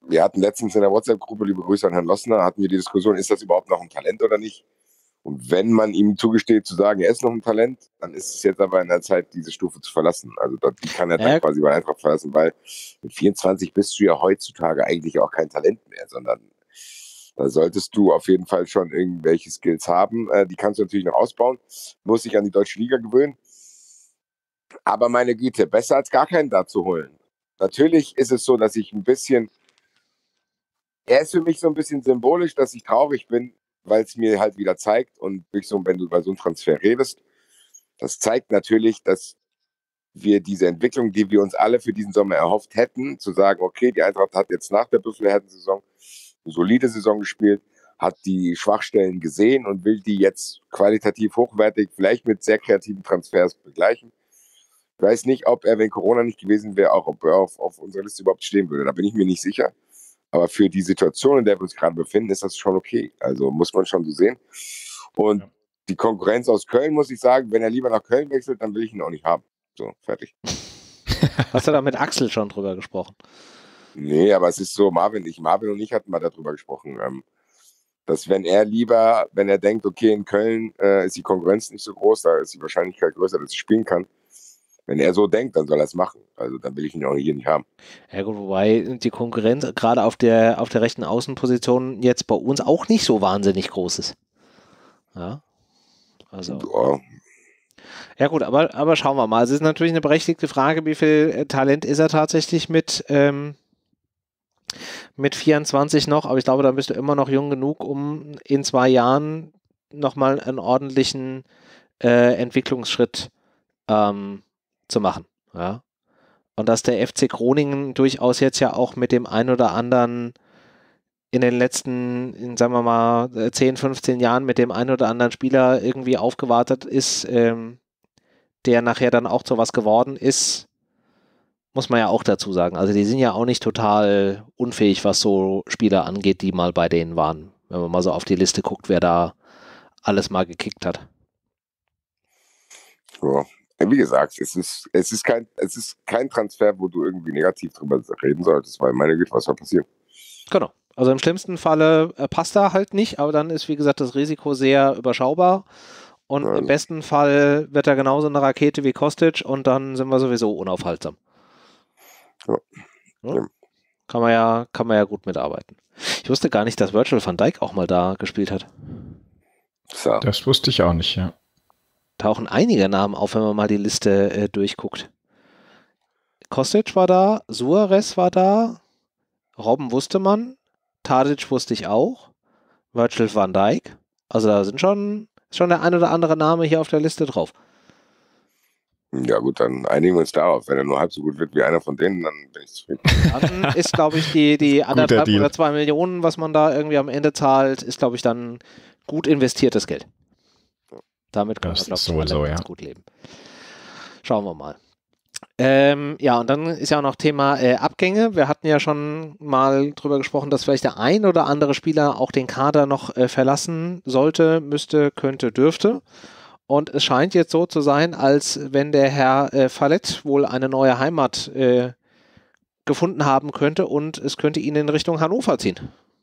wir hatten letztens in der WhatsApp-Gruppe, liebe Grüße an Herrn Lossner, hatten wir die Diskussion, ist das überhaupt noch ein Talent oder nicht? Und wenn man ihm zugesteht, zu sagen, er ist noch ein Talent, dann ist es jetzt aber in der Zeit, diese Stufe zu verlassen. Also dort, die kann er dann Ja. quasi bei Eintracht verlassen, weil mit vierundzwanzig bist du ja heutzutage eigentlich auch kein Talent mehr, sondern da solltest du auf jeden Fall schon irgendwelche Skills haben. Äh, die kannst du natürlich noch ausbauen, muss sich an die deutsche Liga gewöhnen. Aber meine Güte, besser als gar keinen da zu holen. Natürlich ist es so, dass ich ein bisschen, er ist für mich so ein bisschen symbolisch, dass ich traurig bin, weil es mir halt wieder zeigt und durch so, wenn du über so einen Transfer redest, das zeigt natürlich, dass wir diese Entwicklung, die wir uns alle für diesen Sommer erhofft hätten, zu sagen, okay, die Eintracht hat jetzt nach der Büffelherden-Saison eine solide Saison gespielt, hat die Schwachstellen gesehen und will die jetzt qualitativ hochwertig, vielleicht mit sehr kreativen Transfers begleichen. Ich weiß nicht, ob er, wenn Corona nicht gewesen wäre, auch ob er auf, auf unserer Liste überhaupt stehen würde. Da bin ich mir nicht sicher. Aber für die Situation, in der wir uns gerade befinden, ist das schon okay. Also muss man schon so sehen. Und ja. Die Konkurrenz aus Köln, muss ich sagen, wenn er lieber nach Köln wechselt, dann will ich ihn auch nicht haben. So, fertig. Hast du da mit Axel schon drüber gesprochen? Nee, aber es ist so, Marvin, ich, Marvin und ich hatten mal darüber gesprochen, ähm, dass wenn er lieber, wenn er denkt, okay, in Köln äh, ist die Konkurrenz nicht so groß, da ist die Wahrscheinlichkeit größer, dass ich spielen kann. Wenn er so denkt, dann soll er es machen. Also dann will ich ihn auch hier nicht haben. Ja gut, wobei die Konkurrenz gerade auf der, auf der rechten Außenposition jetzt bei uns auch nicht so wahnsinnig groß ist. Ja, also... Ja. Ja gut, aber, aber schauen wir mal. Es ist natürlich eine berechtigte Frage, wie viel Talent ist er tatsächlich mit, ähm, mit vierundzwanzig noch, aber ich glaube, da bist du immer noch jung genug, um in zwei Jahren nochmal einen ordentlichen äh, Entwicklungsschritt ähm, zu machen. Ja? Und dass der F C Groningen durchaus jetzt ja auch mit dem ein oder anderen in den letzten, in, sagen wir mal, zehn, fünfzehn Jahren mit dem ein oder anderen Spieler irgendwie aufgewartet ist, ähm, der nachher dann auch zu was geworden ist, muss man ja auch dazu sagen. Also die sind ja auch nicht total unfähig, was so Spieler angeht, die mal bei denen waren. Wenn man mal so auf die Liste guckt, wer da alles mal gekickt hat. Ja. Wie gesagt, es ist, es ist kein, es ist kein Transfer, wo du irgendwie negativ drüber reden solltest, weil meine Güte, was soll passieren? Genau. Also im schlimmsten Falle äh, passt er halt nicht, aber dann ist, wie gesagt, das Risiko sehr überschaubar. Und ja. Im besten Fall wird er genauso eine Rakete wie Kostic und dann sind wir sowieso unaufhaltsam. Ja. Ja? Kann man ja, kann man ja gut mitarbeiten. Ich wusste gar nicht, dass Virgil van Dijk auch mal da gespielt hat. So. Das wusste ich auch nicht, ja. Tauchen einige Namen auf, wenn man mal die Liste äh, durchguckt. Kostic war da, Suarez war da, Robben wusste man, Tadic wusste ich auch, Virgil van Dijk. Also da sind schon, schon der ein oder andere Name hier auf der Liste drauf. Ja gut, dann einigen wir uns darauf. Wenn er nur halb so gut wird wie einer von denen, dann bin ich zufrieden. Dann ist, glaube ich, die, die anderthalb oder zwei Millionen, was man da irgendwie am Ende zahlt, ist, glaube ich, dann gut investiertes Geld. Damit kann man, glaube ich, so, ganz ja. gut leben. Schauen wir mal. Ähm, ja, und dann ist ja auch noch Thema äh, Abgänge. Wir hatten ja schon mal drüber gesprochen, dass vielleicht der ein oder andere Spieler auch den Kader noch äh, verlassen sollte, müsste, könnte, dürfte. Und es scheint jetzt so zu sein, als wenn der Herr äh, Fallett wohl eine neue Heimat äh, gefunden haben könnte und es könnte ihn in Richtung Hannover ziehen.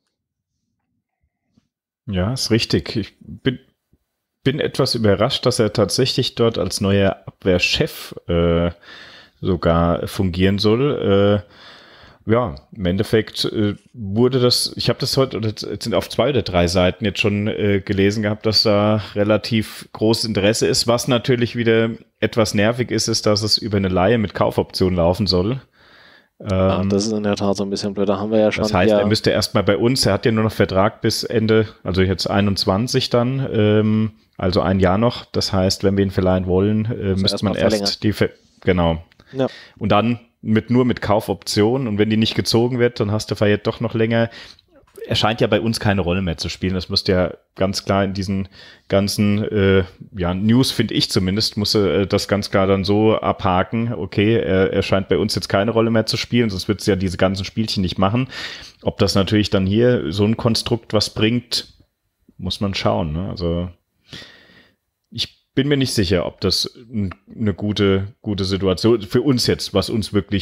Ja, ist richtig. Ich bin, bin etwas überrascht, dass er tatsächlich dort als neuer Abwehrchef äh, sogar fungieren soll. Äh, ja, im Endeffekt äh, wurde das, ich habe das heute, jetzt sind auf zwei oder drei Seiten jetzt schon äh, gelesen gehabt, dass da relativ großes Interesse ist. Was natürlich wieder etwas nervig ist, ist, dass es über eine Leihe mit Kaufoption laufen soll. Ja, das ist in der Tat so ein bisschen blöd, da haben wir ja schon. Das heißt, ja, er müsste erstmal bei uns, er hat ja nur noch Vertrag bis Ende, also jetzt einundzwanzig dann, ähm, also ein Jahr noch. Das heißt, wenn wir ihn verleihen wollen, äh, müsste man erst die, Ver- genau. Ja. Und dann mit nur mit Kaufoption und wenn die nicht gezogen wird, dann hast du Fayette doch noch länger. Er scheint ja bei uns keine Rolle mehr zu spielen. Das musste ja ganz klar in diesen ganzen äh, ja, News, finde ich zumindest, musste äh, das ganz klar dann so abhaken. Okay, er, er scheint bei uns jetzt keine Rolle mehr zu spielen, sonst wird es ja diese ganzen Spielchen nicht machen. Ob das natürlich dann hier so ein Konstrukt was bringt, muss man schauen. Ne? Also ich bin mir nicht sicher, ob das eine gute, gute Situation für uns jetzt, was uns wirklich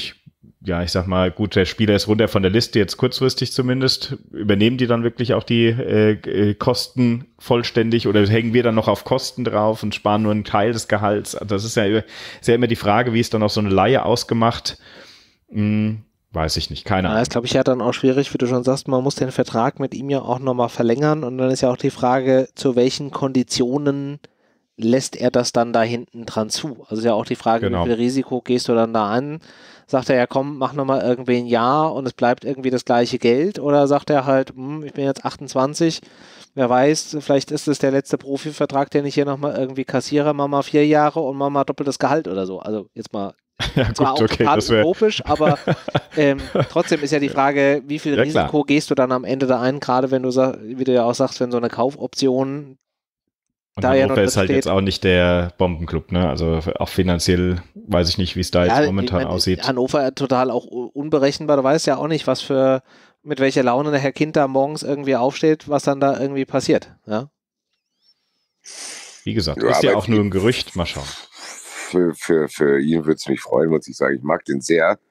ja, ich sag mal, gut, der Spieler ist runter von der Liste, jetzt kurzfristig zumindest. Übernehmen die dann wirklich auch die äh, Kosten vollständig oder hängen wir dann noch auf Kosten drauf und sparen nur einen Teil des Gehalts? Also das ist ja, ist ja immer die Frage, wie ist dann auch so eine Leihe ausgemacht? Hm, weiß ich nicht, keine Ahnung. Ja, das glaube ich ja dann auch schwierig, wie du schon sagst, man muss den Vertrag mit ihm ja auch nochmal verlängern und dann ist ja auch die Frage, zu welchen Konditionen lässt er das dann da hinten dran zu? Also ist ja auch die Frage, genau. Wie viel Risiko gehst du dann da an? Sagt er, ja komm, mach nochmal irgendwie ein Jahr und es bleibt irgendwie das gleiche Geld? Oder sagt er halt, hm, ich bin jetzt achtundzwanzig, wer weiß, vielleicht ist es der letzte Profivertrag, den ich hier nochmal irgendwie kassiere, mach mal vier Jahre und mach mal doppeltes Gehalt oder so. Also jetzt mal, ja, zwar gut, auch okay, total das wär... utopisch, aber ähm, trotzdem ist ja die Frage, wie viel ja, Risiko klar. gehst du dann am Ende da ein, gerade wenn du, wie du ja auch sagst, wenn so eine Kaufoption Und da Hannover ja ist halt steht. Jetzt auch nicht der Bombenclub, ne? Also auch finanziell weiß ich nicht, wie es da Ja, jetzt momentan ich mein, aussieht. Hannover total auch unberechenbar. Du weißt ja auch nicht, was für, mit welcher Laune der Herr Kind da morgens irgendwie aufsteht, was dann da irgendwie passiert. Ja? Wie gesagt, Ja, ist ja aber auch nur ein Gerücht. Mal schauen. Für, für, für ihn würde es mich freuen, muss ich sagen. Ich mag den sehr.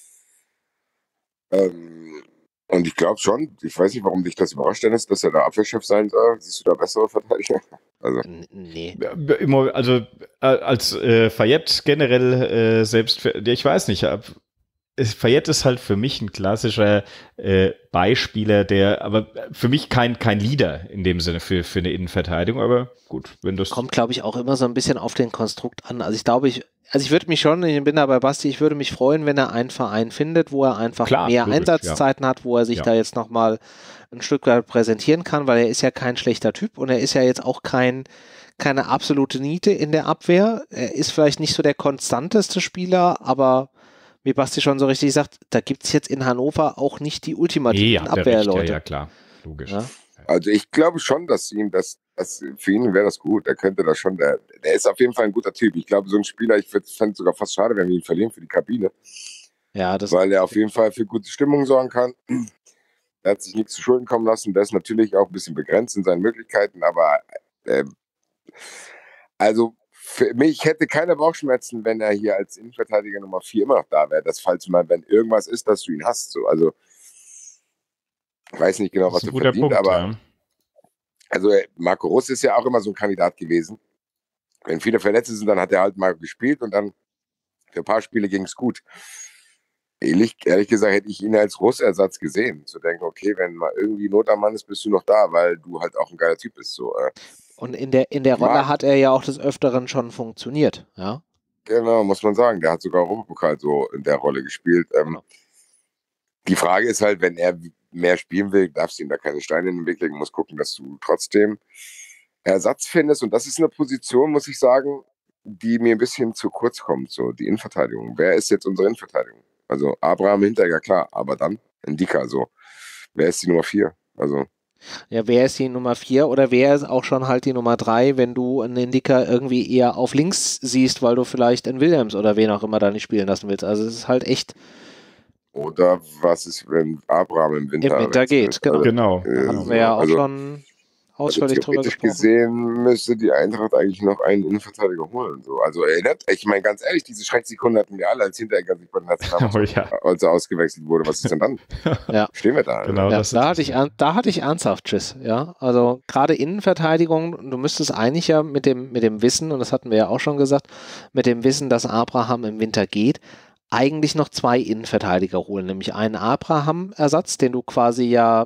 Ähm, und ich glaube schon, ich weiß nicht, warum dich das überrascht, Dennis, dass er der Abwehrchef sein soll. Siehst du da bessere Verteidiger? Also. N- Nee. Immer, also äh, als äh, Fayette generell äh, selbst, für, ich weiß nicht, ab, es- Fayette ist halt für mich ein klassischer äh, Beispieler, der, aber für mich kein kein Leader in dem Sinne für für eine Innenverteidigung, aber gut, wenn das Kommt, glaube ich, auch immer so ein bisschen auf den Konstrukt an. Also ich glaube, ich, also ich würde mich schon, ich bin da bei Basti, ich würde mich freuen, wenn er einen Verein findet, wo er einfach Klar, mehr logisch, Einsatzzeiten hat, wo er sich Ja. da jetzt nochmal ein Stück weit präsentieren kann, weil er ist ja kein schlechter Typ und er ist ja jetzt auch kein, keine absolute Niete in der Abwehr. Er ist vielleicht nicht so der konstanteste Spieler, aber wie Basti schon so richtig sagt, da gibt es jetzt in Hannover auch nicht die ultimativen ja, der Recht, Abwehrleute. ja, ja, klar, logisch. Ja? Also ich glaube schon, dass ihm das, das für ihn wäre das gut. Er könnte das schon, der, der ist auf jeden Fall ein guter Typ. Ich glaube, so ein Spieler, ich fände es sogar fast schade, wenn wir ihn verlieren für die Kabine, Ja, das weil er auf jeden Fall für gute Stimmung sorgen kann. Er hat sich nichts zu Schulden kommen lassen. Der ist natürlich auch ein bisschen begrenzt in seinen Möglichkeiten, aber äh, also für mich, ich hätte keine Bauchschmerzen, wenn er hier als Innenverteidiger Nummer vier immer noch da wäre. Das falls mal, wenn irgendwas ist, dass du ihn hast. So. Also ich weiß nicht genau, Das was ist er ein guter verdient, Punkt, aber ja. also äh, Marco Russ ist ja auch immer so ein Kandidat gewesen. Wenn viele Verletzte sind, dann hat er halt mal gespielt und dann für ein paar Spiele ging es gut. Ehrlich, ehrlich gesagt hätte ich ihn als Russ-Ersatz gesehen. Zu denken, okay, wenn mal irgendwie Not am Mann ist, bist du noch da, weil du halt auch ein geiler Typ bist. So, äh, Und in der, in der Rolle Mag- hat er ja auch des Öfteren schon funktioniert. Ja, genau, muss man sagen. Der hat sogar Europapokal so in der Rolle gespielt. Ähm, die Frage ist halt, wenn er mehr spielen will, darfst du ihm da keine Steine in den Weg legen, musst gucken, dass du trotzdem Ersatz findest. Und das ist eine Position, muss ich sagen, die mir ein bisschen zu kurz kommt, so die Innenverteidigung. Wer ist jetzt unsere Innenverteidigung? Also Abraham Hinteregger, klar, aber dann Ndika, so. Wer ist die Nummer vier? Also ja, wer ist die Nummer vier oder wer ist auch schon halt die Nummer drei, wenn du einen Indica irgendwie eher auf links siehst, weil du vielleicht einen Williams oder wen auch immer da nicht spielen lassen willst. Also es ist halt echt oder was ist, wenn Abraham im Winter, im Winter geht, genau. Also, Genau. äh, Hatten wir ja auch also, schon also ausführlich drüber theoretisch gesprochen. gesehen müsste die Eintracht eigentlich noch einen Innenverteidiger holen. So. Also erinnert, ich meine ganz ehrlich, diese Schrecksekunde hatten wir alle, als Hinteregger sich bei den Nationalmannschaft Oh ja. als er ausgewechselt wurde. Was ist denn dann? Ja. Stehen wir da? Genau. Ja, das da, ist- hatte ich, an- da hatte ich ernsthaft Schiss, ja. Also gerade Innenverteidigung, du müsstest eigentlich ja mit dem, mit dem Wissen, und das hatten wir ja auch schon gesagt, mit dem Wissen, dass Abraham im Winter geht, eigentlich noch zwei Innenverteidiger holen, nämlich einen Abraham-Ersatz, den du quasi ja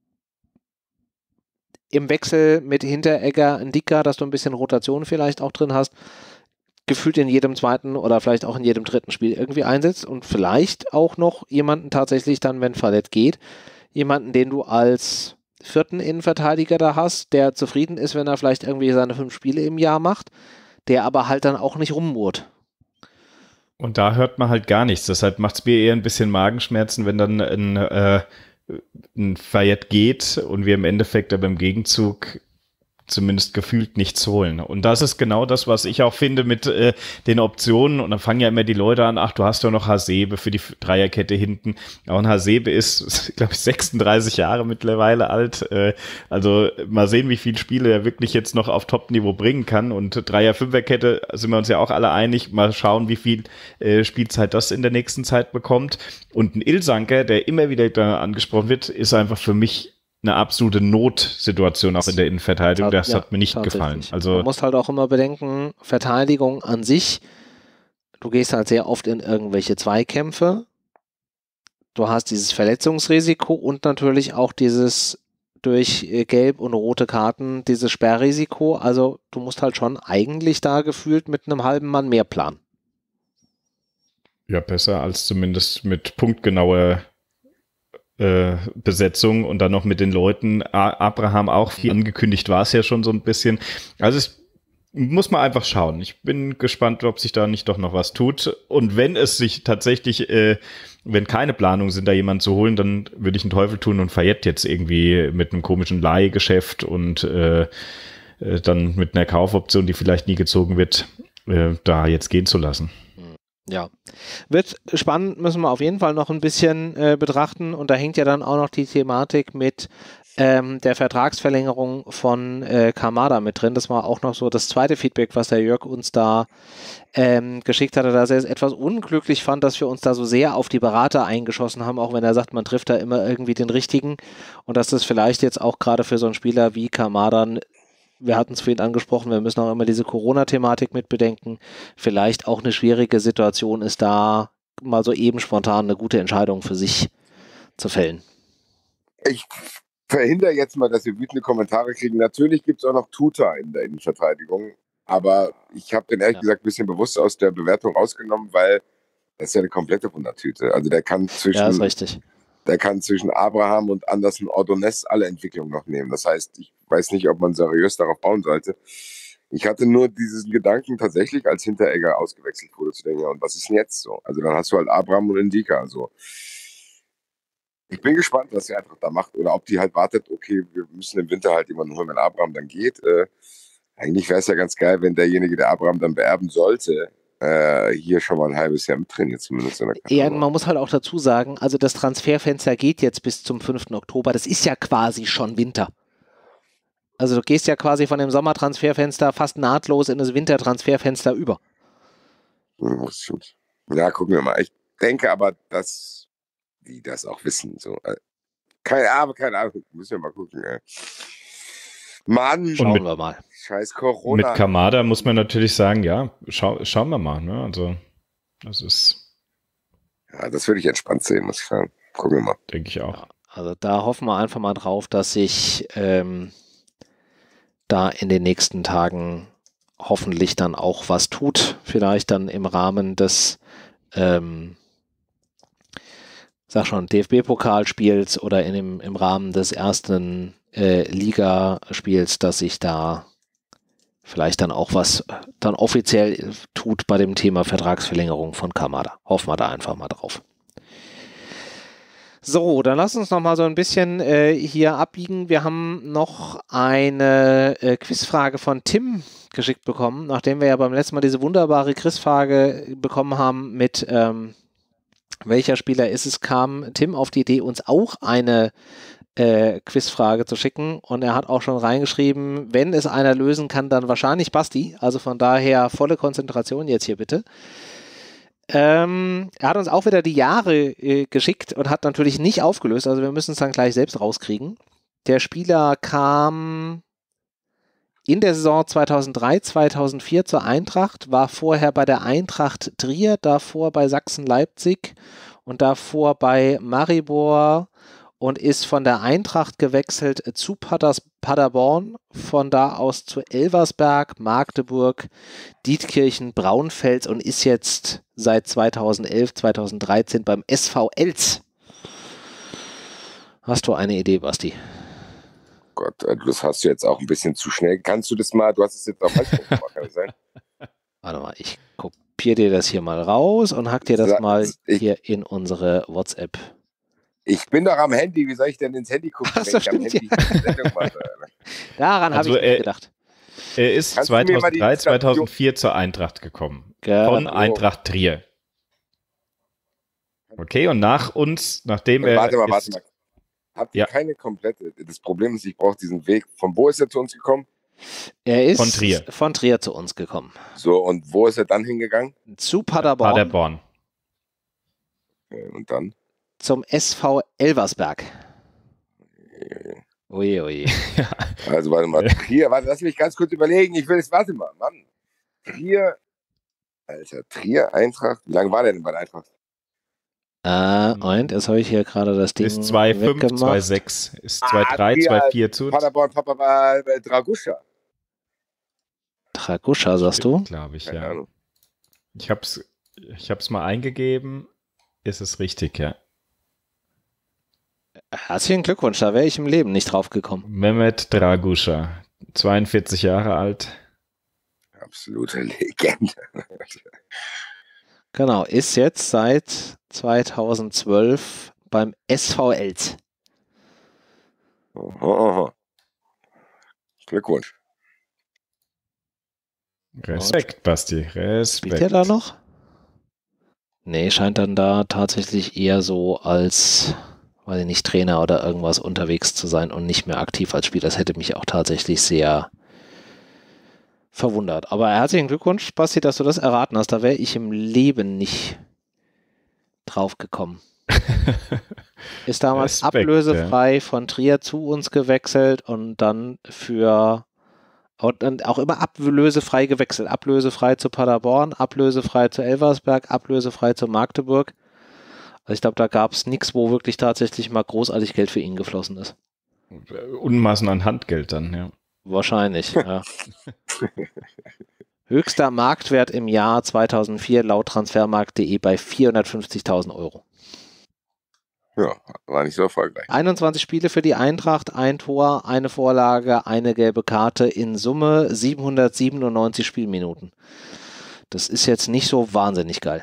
im Wechsel mit Hinteregger, Ndika, dass du ein bisschen Rotation vielleicht auch drin hast, gefühlt in jedem zweiten oder vielleicht auch in jedem dritten Spiel irgendwie einsetzt und vielleicht auch noch jemanden tatsächlich dann, wenn Fallett geht, jemanden, den du als vierten Innenverteidiger da hast, der zufrieden ist, wenn er vielleicht irgendwie seine fünf Spiele im Jahr macht, der aber halt dann auch nicht rummurrt. Und da hört man halt gar nichts. Deshalb macht es mir eher ein bisschen Magenschmerzen, wenn dann ein, äh, ein Fayette geht und wir im Endeffekt aber im Gegenzug zumindest gefühlt nichts holen. Und das ist genau das, was ich auch finde mit äh, den Optionen. Und dann fangen ja immer die Leute an, ach, du hast doch noch Hasebe für die Dreierkette hinten. Auch ein Hasebe ist, glaube ich, sechsunddreißig Jahre mittlerweile alt. Äh, also mal sehen, wie viele Spiele er wirklich jetzt noch auf Top-Niveau bringen kann. Und Dreier-Fünfer-Kette sind wir uns ja auch alle einig. Mal schauen, wie viel äh, Spielzeit das in der nächsten Zeit bekommt. Und ein Ilsanker, der immer wieder da angesprochen wird, ist einfach für mich eine absolute Notsituation auch in der Innenverteidigung. Das ja, hat mir nicht gefallen. Also man muss halt auch immer bedenken, Verteidigung an sich, du gehst halt sehr oft in irgendwelche Zweikämpfe. Du hast dieses Verletzungsrisiko und natürlich auch dieses durch gelb und rote Karten, dieses Sperrrisiko. Also du musst halt schon eigentlich da gefühlt mit einem halben Mann mehr planen. Ja, besser als zumindest mit punktgenauer Besetzung und dann noch mit den Leuten. Abraham auch, viel angekündigt war es ja schon so ein bisschen. Also es muss man einfach schauen. Ich bin gespannt, ob sich da nicht doch noch was tut. Und wenn es sich tatsächlich, äh, wenn keine Planungen sind, da jemanden zu holen, dann würde ich einen Teufel tun und Fayette jetzt irgendwie mit einem komischen Leihgeschäft und äh, äh, dann mit einer Kaufoption, die vielleicht nie gezogen wird, äh, da jetzt gehen zu lassen. Ja, wird spannend, müssen wir auf jeden Fall noch ein bisschen äh, betrachten und da hängt ja dann auch noch die Thematik mit ähm, der Vertragsverlängerung von äh, Kamada mit drin. Das war auch noch so das zweite Feedback, was der Jörg uns da ähm, geschickt hatte, dass er es etwas unglücklich fand, dass wir uns da so sehr auf die Berater eingeschossen haben, auch wenn er sagt, man trifft da immer irgendwie den Richtigen und dass das vielleicht jetzt auch gerade für so einen Spieler wie Kamada, wir hatten es vorhin angesprochen, wir müssen auch immer diese Corona-Thematik mit bedenken. Vielleicht auch eine schwierige Situation ist, da mal so eben spontan eine gute Entscheidung für sich zu fällen. Ich verhindere jetzt mal, dass wir wütende Kommentare kriegen. Natürlich gibt es auch noch Tuta in der Innenverteidigung, aber ich habe den ehrlich ja. gesagt ein bisschen bewusst aus der Bewertung rausgenommen, weil das ist ja eine komplette Wundertüte. Also der kann zwischen... Ja, ist richtig. Der kann zwischen Abraham und Anderson Ordonez alle Entwicklungen noch nehmen. Das heißt, ich weiß nicht, ob man seriös darauf bauen sollte. Ich hatte nur diesen Gedanken tatsächlich, als Hinteregger ausgewechselt wurde, zu denken, ja, und was ist denn jetzt so? Also dann hast du halt Abraham und Indika. Also ich bin gespannt, was die Eintracht da macht oder ob die halt wartet, okay, wir müssen im Winter halt jemanden holen, wenn Abraham dann geht. Äh, eigentlich wäre es ja ganz geil, wenn derjenige, der Abraham dann beerben sollte, Äh, hier schon mal ein halbes Jahr mittrainiert zumindest. In der ja, man muss halt auch dazu sagen, also das Transferfenster geht jetzt bis zum fünften Oktober, das ist ja quasi schon Winter. Also du gehst ja quasi von dem Sommertransferfenster fast nahtlos in das Wintertransferfenster über. Ja, das stimmt. Ja, gucken wir mal. Ich denke aber, dass die das auch wissen. So. Keine Ahnung, keine Ahnung, müssen wir mal gucken. Ey. Mann, schauen mit, wir mal. Scheiß Corona. Mit Kamada muss man natürlich sagen, ja, schau, schauen wir mal. Ne? Also, das ist. Ja, das würde ich entspannt sehen, muss ich sagen. Gucken wir mal. Denke ich auch. Ja, also, da hoffen wir einfach mal drauf, dass sich ähm, da in den nächsten Tagen hoffentlich dann auch was tut. Vielleicht dann im Rahmen des, ähm, sag schon, D F B-Pokalspiels oder in dem, im Rahmen des ersten Äh, Ligaspiels, dass sich da vielleicht dann auch was dann offiziell tut bei dem Thema Vertragsverlängerung von Kamada. Hoffen wir da einfach mal drauf. So, dann lass uns noch mal so ein bisschen äh, hier abbiegen. Wir haben noch eine äh, Quizfrage von Tim geschickt bekommen, nachdem wir ja beim letzten Mal diese wunderbare Quizfrage bekommen haben mit ähm, welcher Spieler ist es, kam Tim auf die Idee, uns auch eine Äh, Quizfrage zu schicken und er hat auch schon reingeschrieben, wenn es einer lösen kann, dann wahrscheinlich Basti, also von daher volle Konzentration jetzt hier bitte. Ähm, er hat uns auch wieder die Jahre äh, geschickt und hat natürlich nicht aufgelöst, also wir müssen es dann gleich selbst rauskriegen. Der Spieler kam in der Saison zweitausenddrei, zweitausendvier zur Eintracht, war vorher bei der Eintracht Trier, davor bei Sachsen-Leipzig und davor bei Maribor und ist von der Eintracht gewechselt zu Padders, Paderborn, von da aus zu Elversberg, Magdeburg, Dietkirchen, Braunfels und ist jetzt seit zweitausendelf, zweitausenddreizehn beim S V Elz. Hast du eine Idee, Basti? Gott, das hast du jetzt auch ein bisschen zu schnell. Kannst du das mal, du hast es jetzt auf falsch gemacht, kann das sein? Warte mal, ich kopiere dir das hier mal raus und hack dir das Sa mal ich, hier in unsere WhatsApp. Ich bin doch am Handy, wie soll ich denn ins Handy gucken, Ach, wenn so ich am stimmt, Handy die Sendung mache? Daran Also, habe ich äh, nicht gedacht. Er ist Kannst du mir mal die zweitausenddrei, Station- zweitausendvier zur Eintracht gekommen. Genau. Von Eintracht Trier. Okay, und nach uns, nachdem er Warte mal, ist, warte mal. Habt ihr Ja. keine komplette, das Problem ist, ich brauche diesen Weg. Von wo ist er zu uns gekommen? Er ist Von Trier. von Trier zu uns gekommen. So, und wo ist er dann hingegangen? Zu Paderborn, Paderborn. Okay, und dann? zum S V Elversberg. Ui, ui. Also warte mal, Trier, warte, lass mich ganz kurz überlegen. Ich will es, warte mal, Mann. Trier, Alter, Trier, Eintracht. Wie lange war der denn bei der Eintracht? Ah, und jetzt habe ich hier gerade das Ding Ist zwei Komma fünf, weggemacht. zwei Komma sechs, ist zwei Komma drei, Trier, zwei Komma vier zu. Paderborn, Papa, äh, Draguscha. Draguscha, sagst du? Glaube ich, Keine ja. Ahnung. Ich habe es ich hab's mal eingegeben. Ist es richtig, ja. Herzlichen Glückwunsch, da wäre ich im Leben nicht drauf gekommen. Mehmet Draguscha, zweiundvierzig Jahre alt. Absolute Legende. Genau, ist jetzt seit zweitausendzwölf beim S V Els. Oho, oho. Glückwunsch. Respekt, Basti, Spielt Respekt. er da noch? Nee, scheint dann da tatsächlich eher so als, weiß ich nicht, Trainer oder irgendwas unterwegs zu sein und nicht mehr aktiv als Spieler. Das hätte mich auch tatsächlich sehr verwundert. Aber herzlichen Glückwunsch, Basti, dass du das erraten hast. Da wäre ich im Leben nicht drauf gekommen. Ist damals Respekt, ablösefrei von Trier zu uns gewechselt und dann für und dann auch immer ablösefrei gewechselt. Ablösefrei zu Paderborn, ablösefrei zu Elversberg, ablösefrei zu Magdeburg. Also ich glaube, da gab es nichts, wo wirklich tatsächlich mal großartig Geld für ihn geflossen ist. Unmaßen an Handgeld dann, ja. Wahrscheinlich, ja. Höchster Marktwert im Jahr zweitausendvier laut transfermarkt punkt de bei vierhundertfünfzigtausend Euro. Ja, war nicht so erfolgreich. einundzwanzig Spiele für die Eintracht, ein Tor, eine Vorlage, eine gelbe Karte, in Summe siebenhundertsiebenundneunzig Spielminuten. Das ist jetzt nicht so wahnsinnig geil.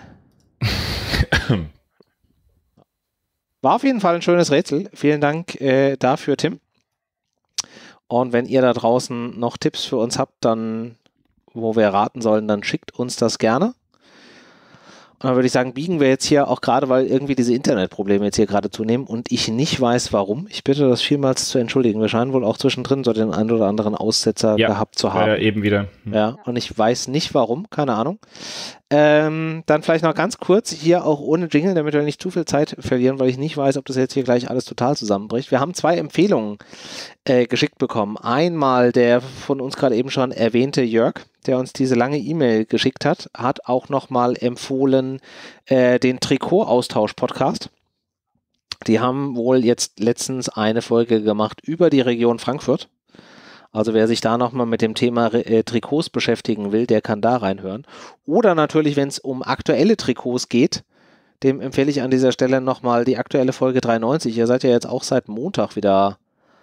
War auf jeden Fall ein schönes Rätsel. Vielen Dank äh, dafür, Tim. Und wenn ihr da draußen noch Tipps für uns habt, dann, wo wir raten sollen, dann schickt uns das gerne. Und dann würde ich sagen, biegen wir jetzt hier auch gerade, weil irgendwie diese Internetprobleme jetzt hier gerade zunehmen und ich nicht weiß, warum. Ich bitte das vielmals zu entschuldigen. Wir scheinen wohl auch zwischendrin so den einen oder anderen Aussetzer Ja, gehabt zu haben. Ja, eben wieder. Hm. Ja, und ich weiß nicht warum, keine Ahnung. Ähm, dann vielleicht noch ganz kurz, hier auch ohne Jingle, damit wir nicht zu viel Zeit verlieren, weil ich nicht weiß, ob das jetzt hier gleich alles total zusammenbricht. Wir haben zwei Empfehlungen äh, geschickt bekommen. Einmal der von uns gerade eben schon erwähnte Jörg, der uns diese lange E-Mail geschickt hat, hat auch nochmal empfohlen äh, den Trikot-Austausch-Podcast. Die haben wohl jetzt letztens eine Folge gemacht über die Region Frankfurt. Also wer sich da nochmal mit dem Thema äh, Trikots beschäftigen will, der kann da reinhören. Oder natürlich, wenn es um aktuelle Trikots geht, dem empfehle ich an dieser Stelle nochmal die aktuelle Folge dreiundneunzig. Ihr seid ja jetzt auch seit Montag wieder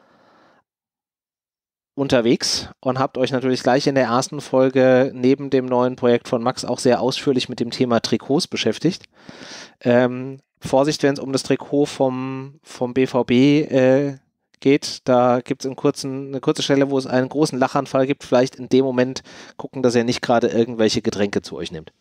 unterwegs und habt euch natürlich gleich in der ersten Folge neben dem neuen Projekt von Max auch sehr ausführlich mit dem Thema Trikots beschäftigt. Ähm, Vorsicht, wenn es um das Trikot vom, vom B V B äh, geht, da gibt es einen kurzen, eine kurze Stelle, wo es einen großen Lachanfall gibt. Vielleicht in dem Moment gucken, dass ihr nicht gerade irgendwelche Getränke zu euch nehmt.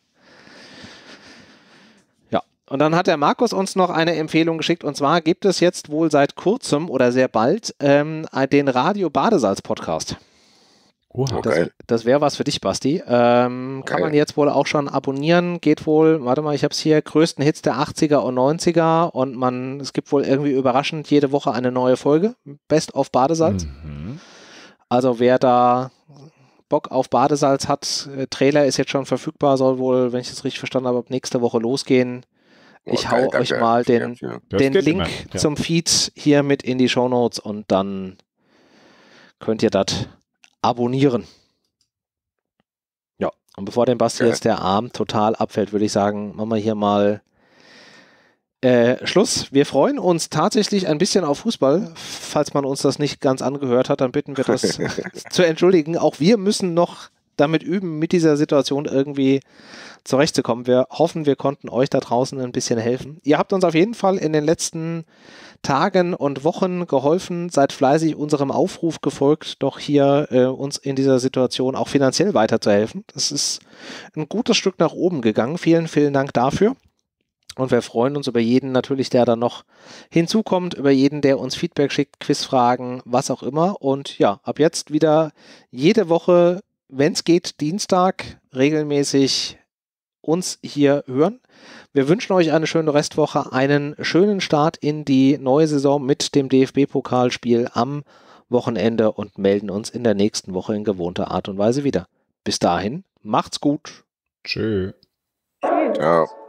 Ja, und dann hat der Markus uns noch eine Empfehlung geschickt und zwar gibt es jetzt wohl seit kurzem oder sehr bald ähm, den Radio Badesalz Podcast. Oha. Das, Okay. das wäre was für dich, Basti. Ähm, kann Geil. man jetzt wohl auch schon abonnieren. Geht wohl, warte mal, ich habe es hier, größten Hits der achtziger und neunziger und man, es gibt wohl irgendwie überraschend jede Woche eine neue Folge. Best of Badesalz. Mhm. Also wer da Bock auf Badesalz hat, äh, Trailer ist jetzt schon verfügbar, soll wohl, wenn ich das richtig verstanden habe, ab nächste Woche losgehen. Ich Oh, hau geil, euch danke. mal den, Ja, ja. Das den geht Link immer, ja. zum Feed hier mit in die Shownotes und dann könnt ihr das abonnieren. Ja, und bevor dem Basti Geil. jetzt der Arm total abfällt, würde ich sagen, machen wir hier mal äh, Schluss. Wir freuen uns tatsächlich ein bisschen auf Fußball. Falls man uns das nicht ganz angehört hat, dann bitten wir das zu entschuldigen. Auch wir müssen noch damit üben, mit dieser Situation irgendwie zurechtzukommen. Wir hoffen, wir konnten euch da draußen ein bisschen helfen. Ihr habt uns auf jeden Fall in den letzten Tagen und Wochen geholfen, seid fleißig unserem Aufruf gefolgt, doch hier äh, uns in dieser Situation auch finanziell weiterzuhelfen. Das ist ein gutes Stück nach oben gegangen. Vielen, vielen Dank dafür. Und wir freuen uns über jeden natürlich, der dann noch hinzukommt, über jeden, der uns Feedback schickt, Quizfragen, was auch immer. Und ja, ab jetzt wieder jede Woche, wenn es geht, Dienstag regelmäßig uns hier hören. Wir wünschen euch eine schöne Restwoche, einen schönen Start in die neue Saison mit dem D F B-Pokalspiel am Wochenende und melden uns in der nächsten Woche in gewohnter Art und Weise wieder. Bis dahin, macht's gut. Tschö. Ciao.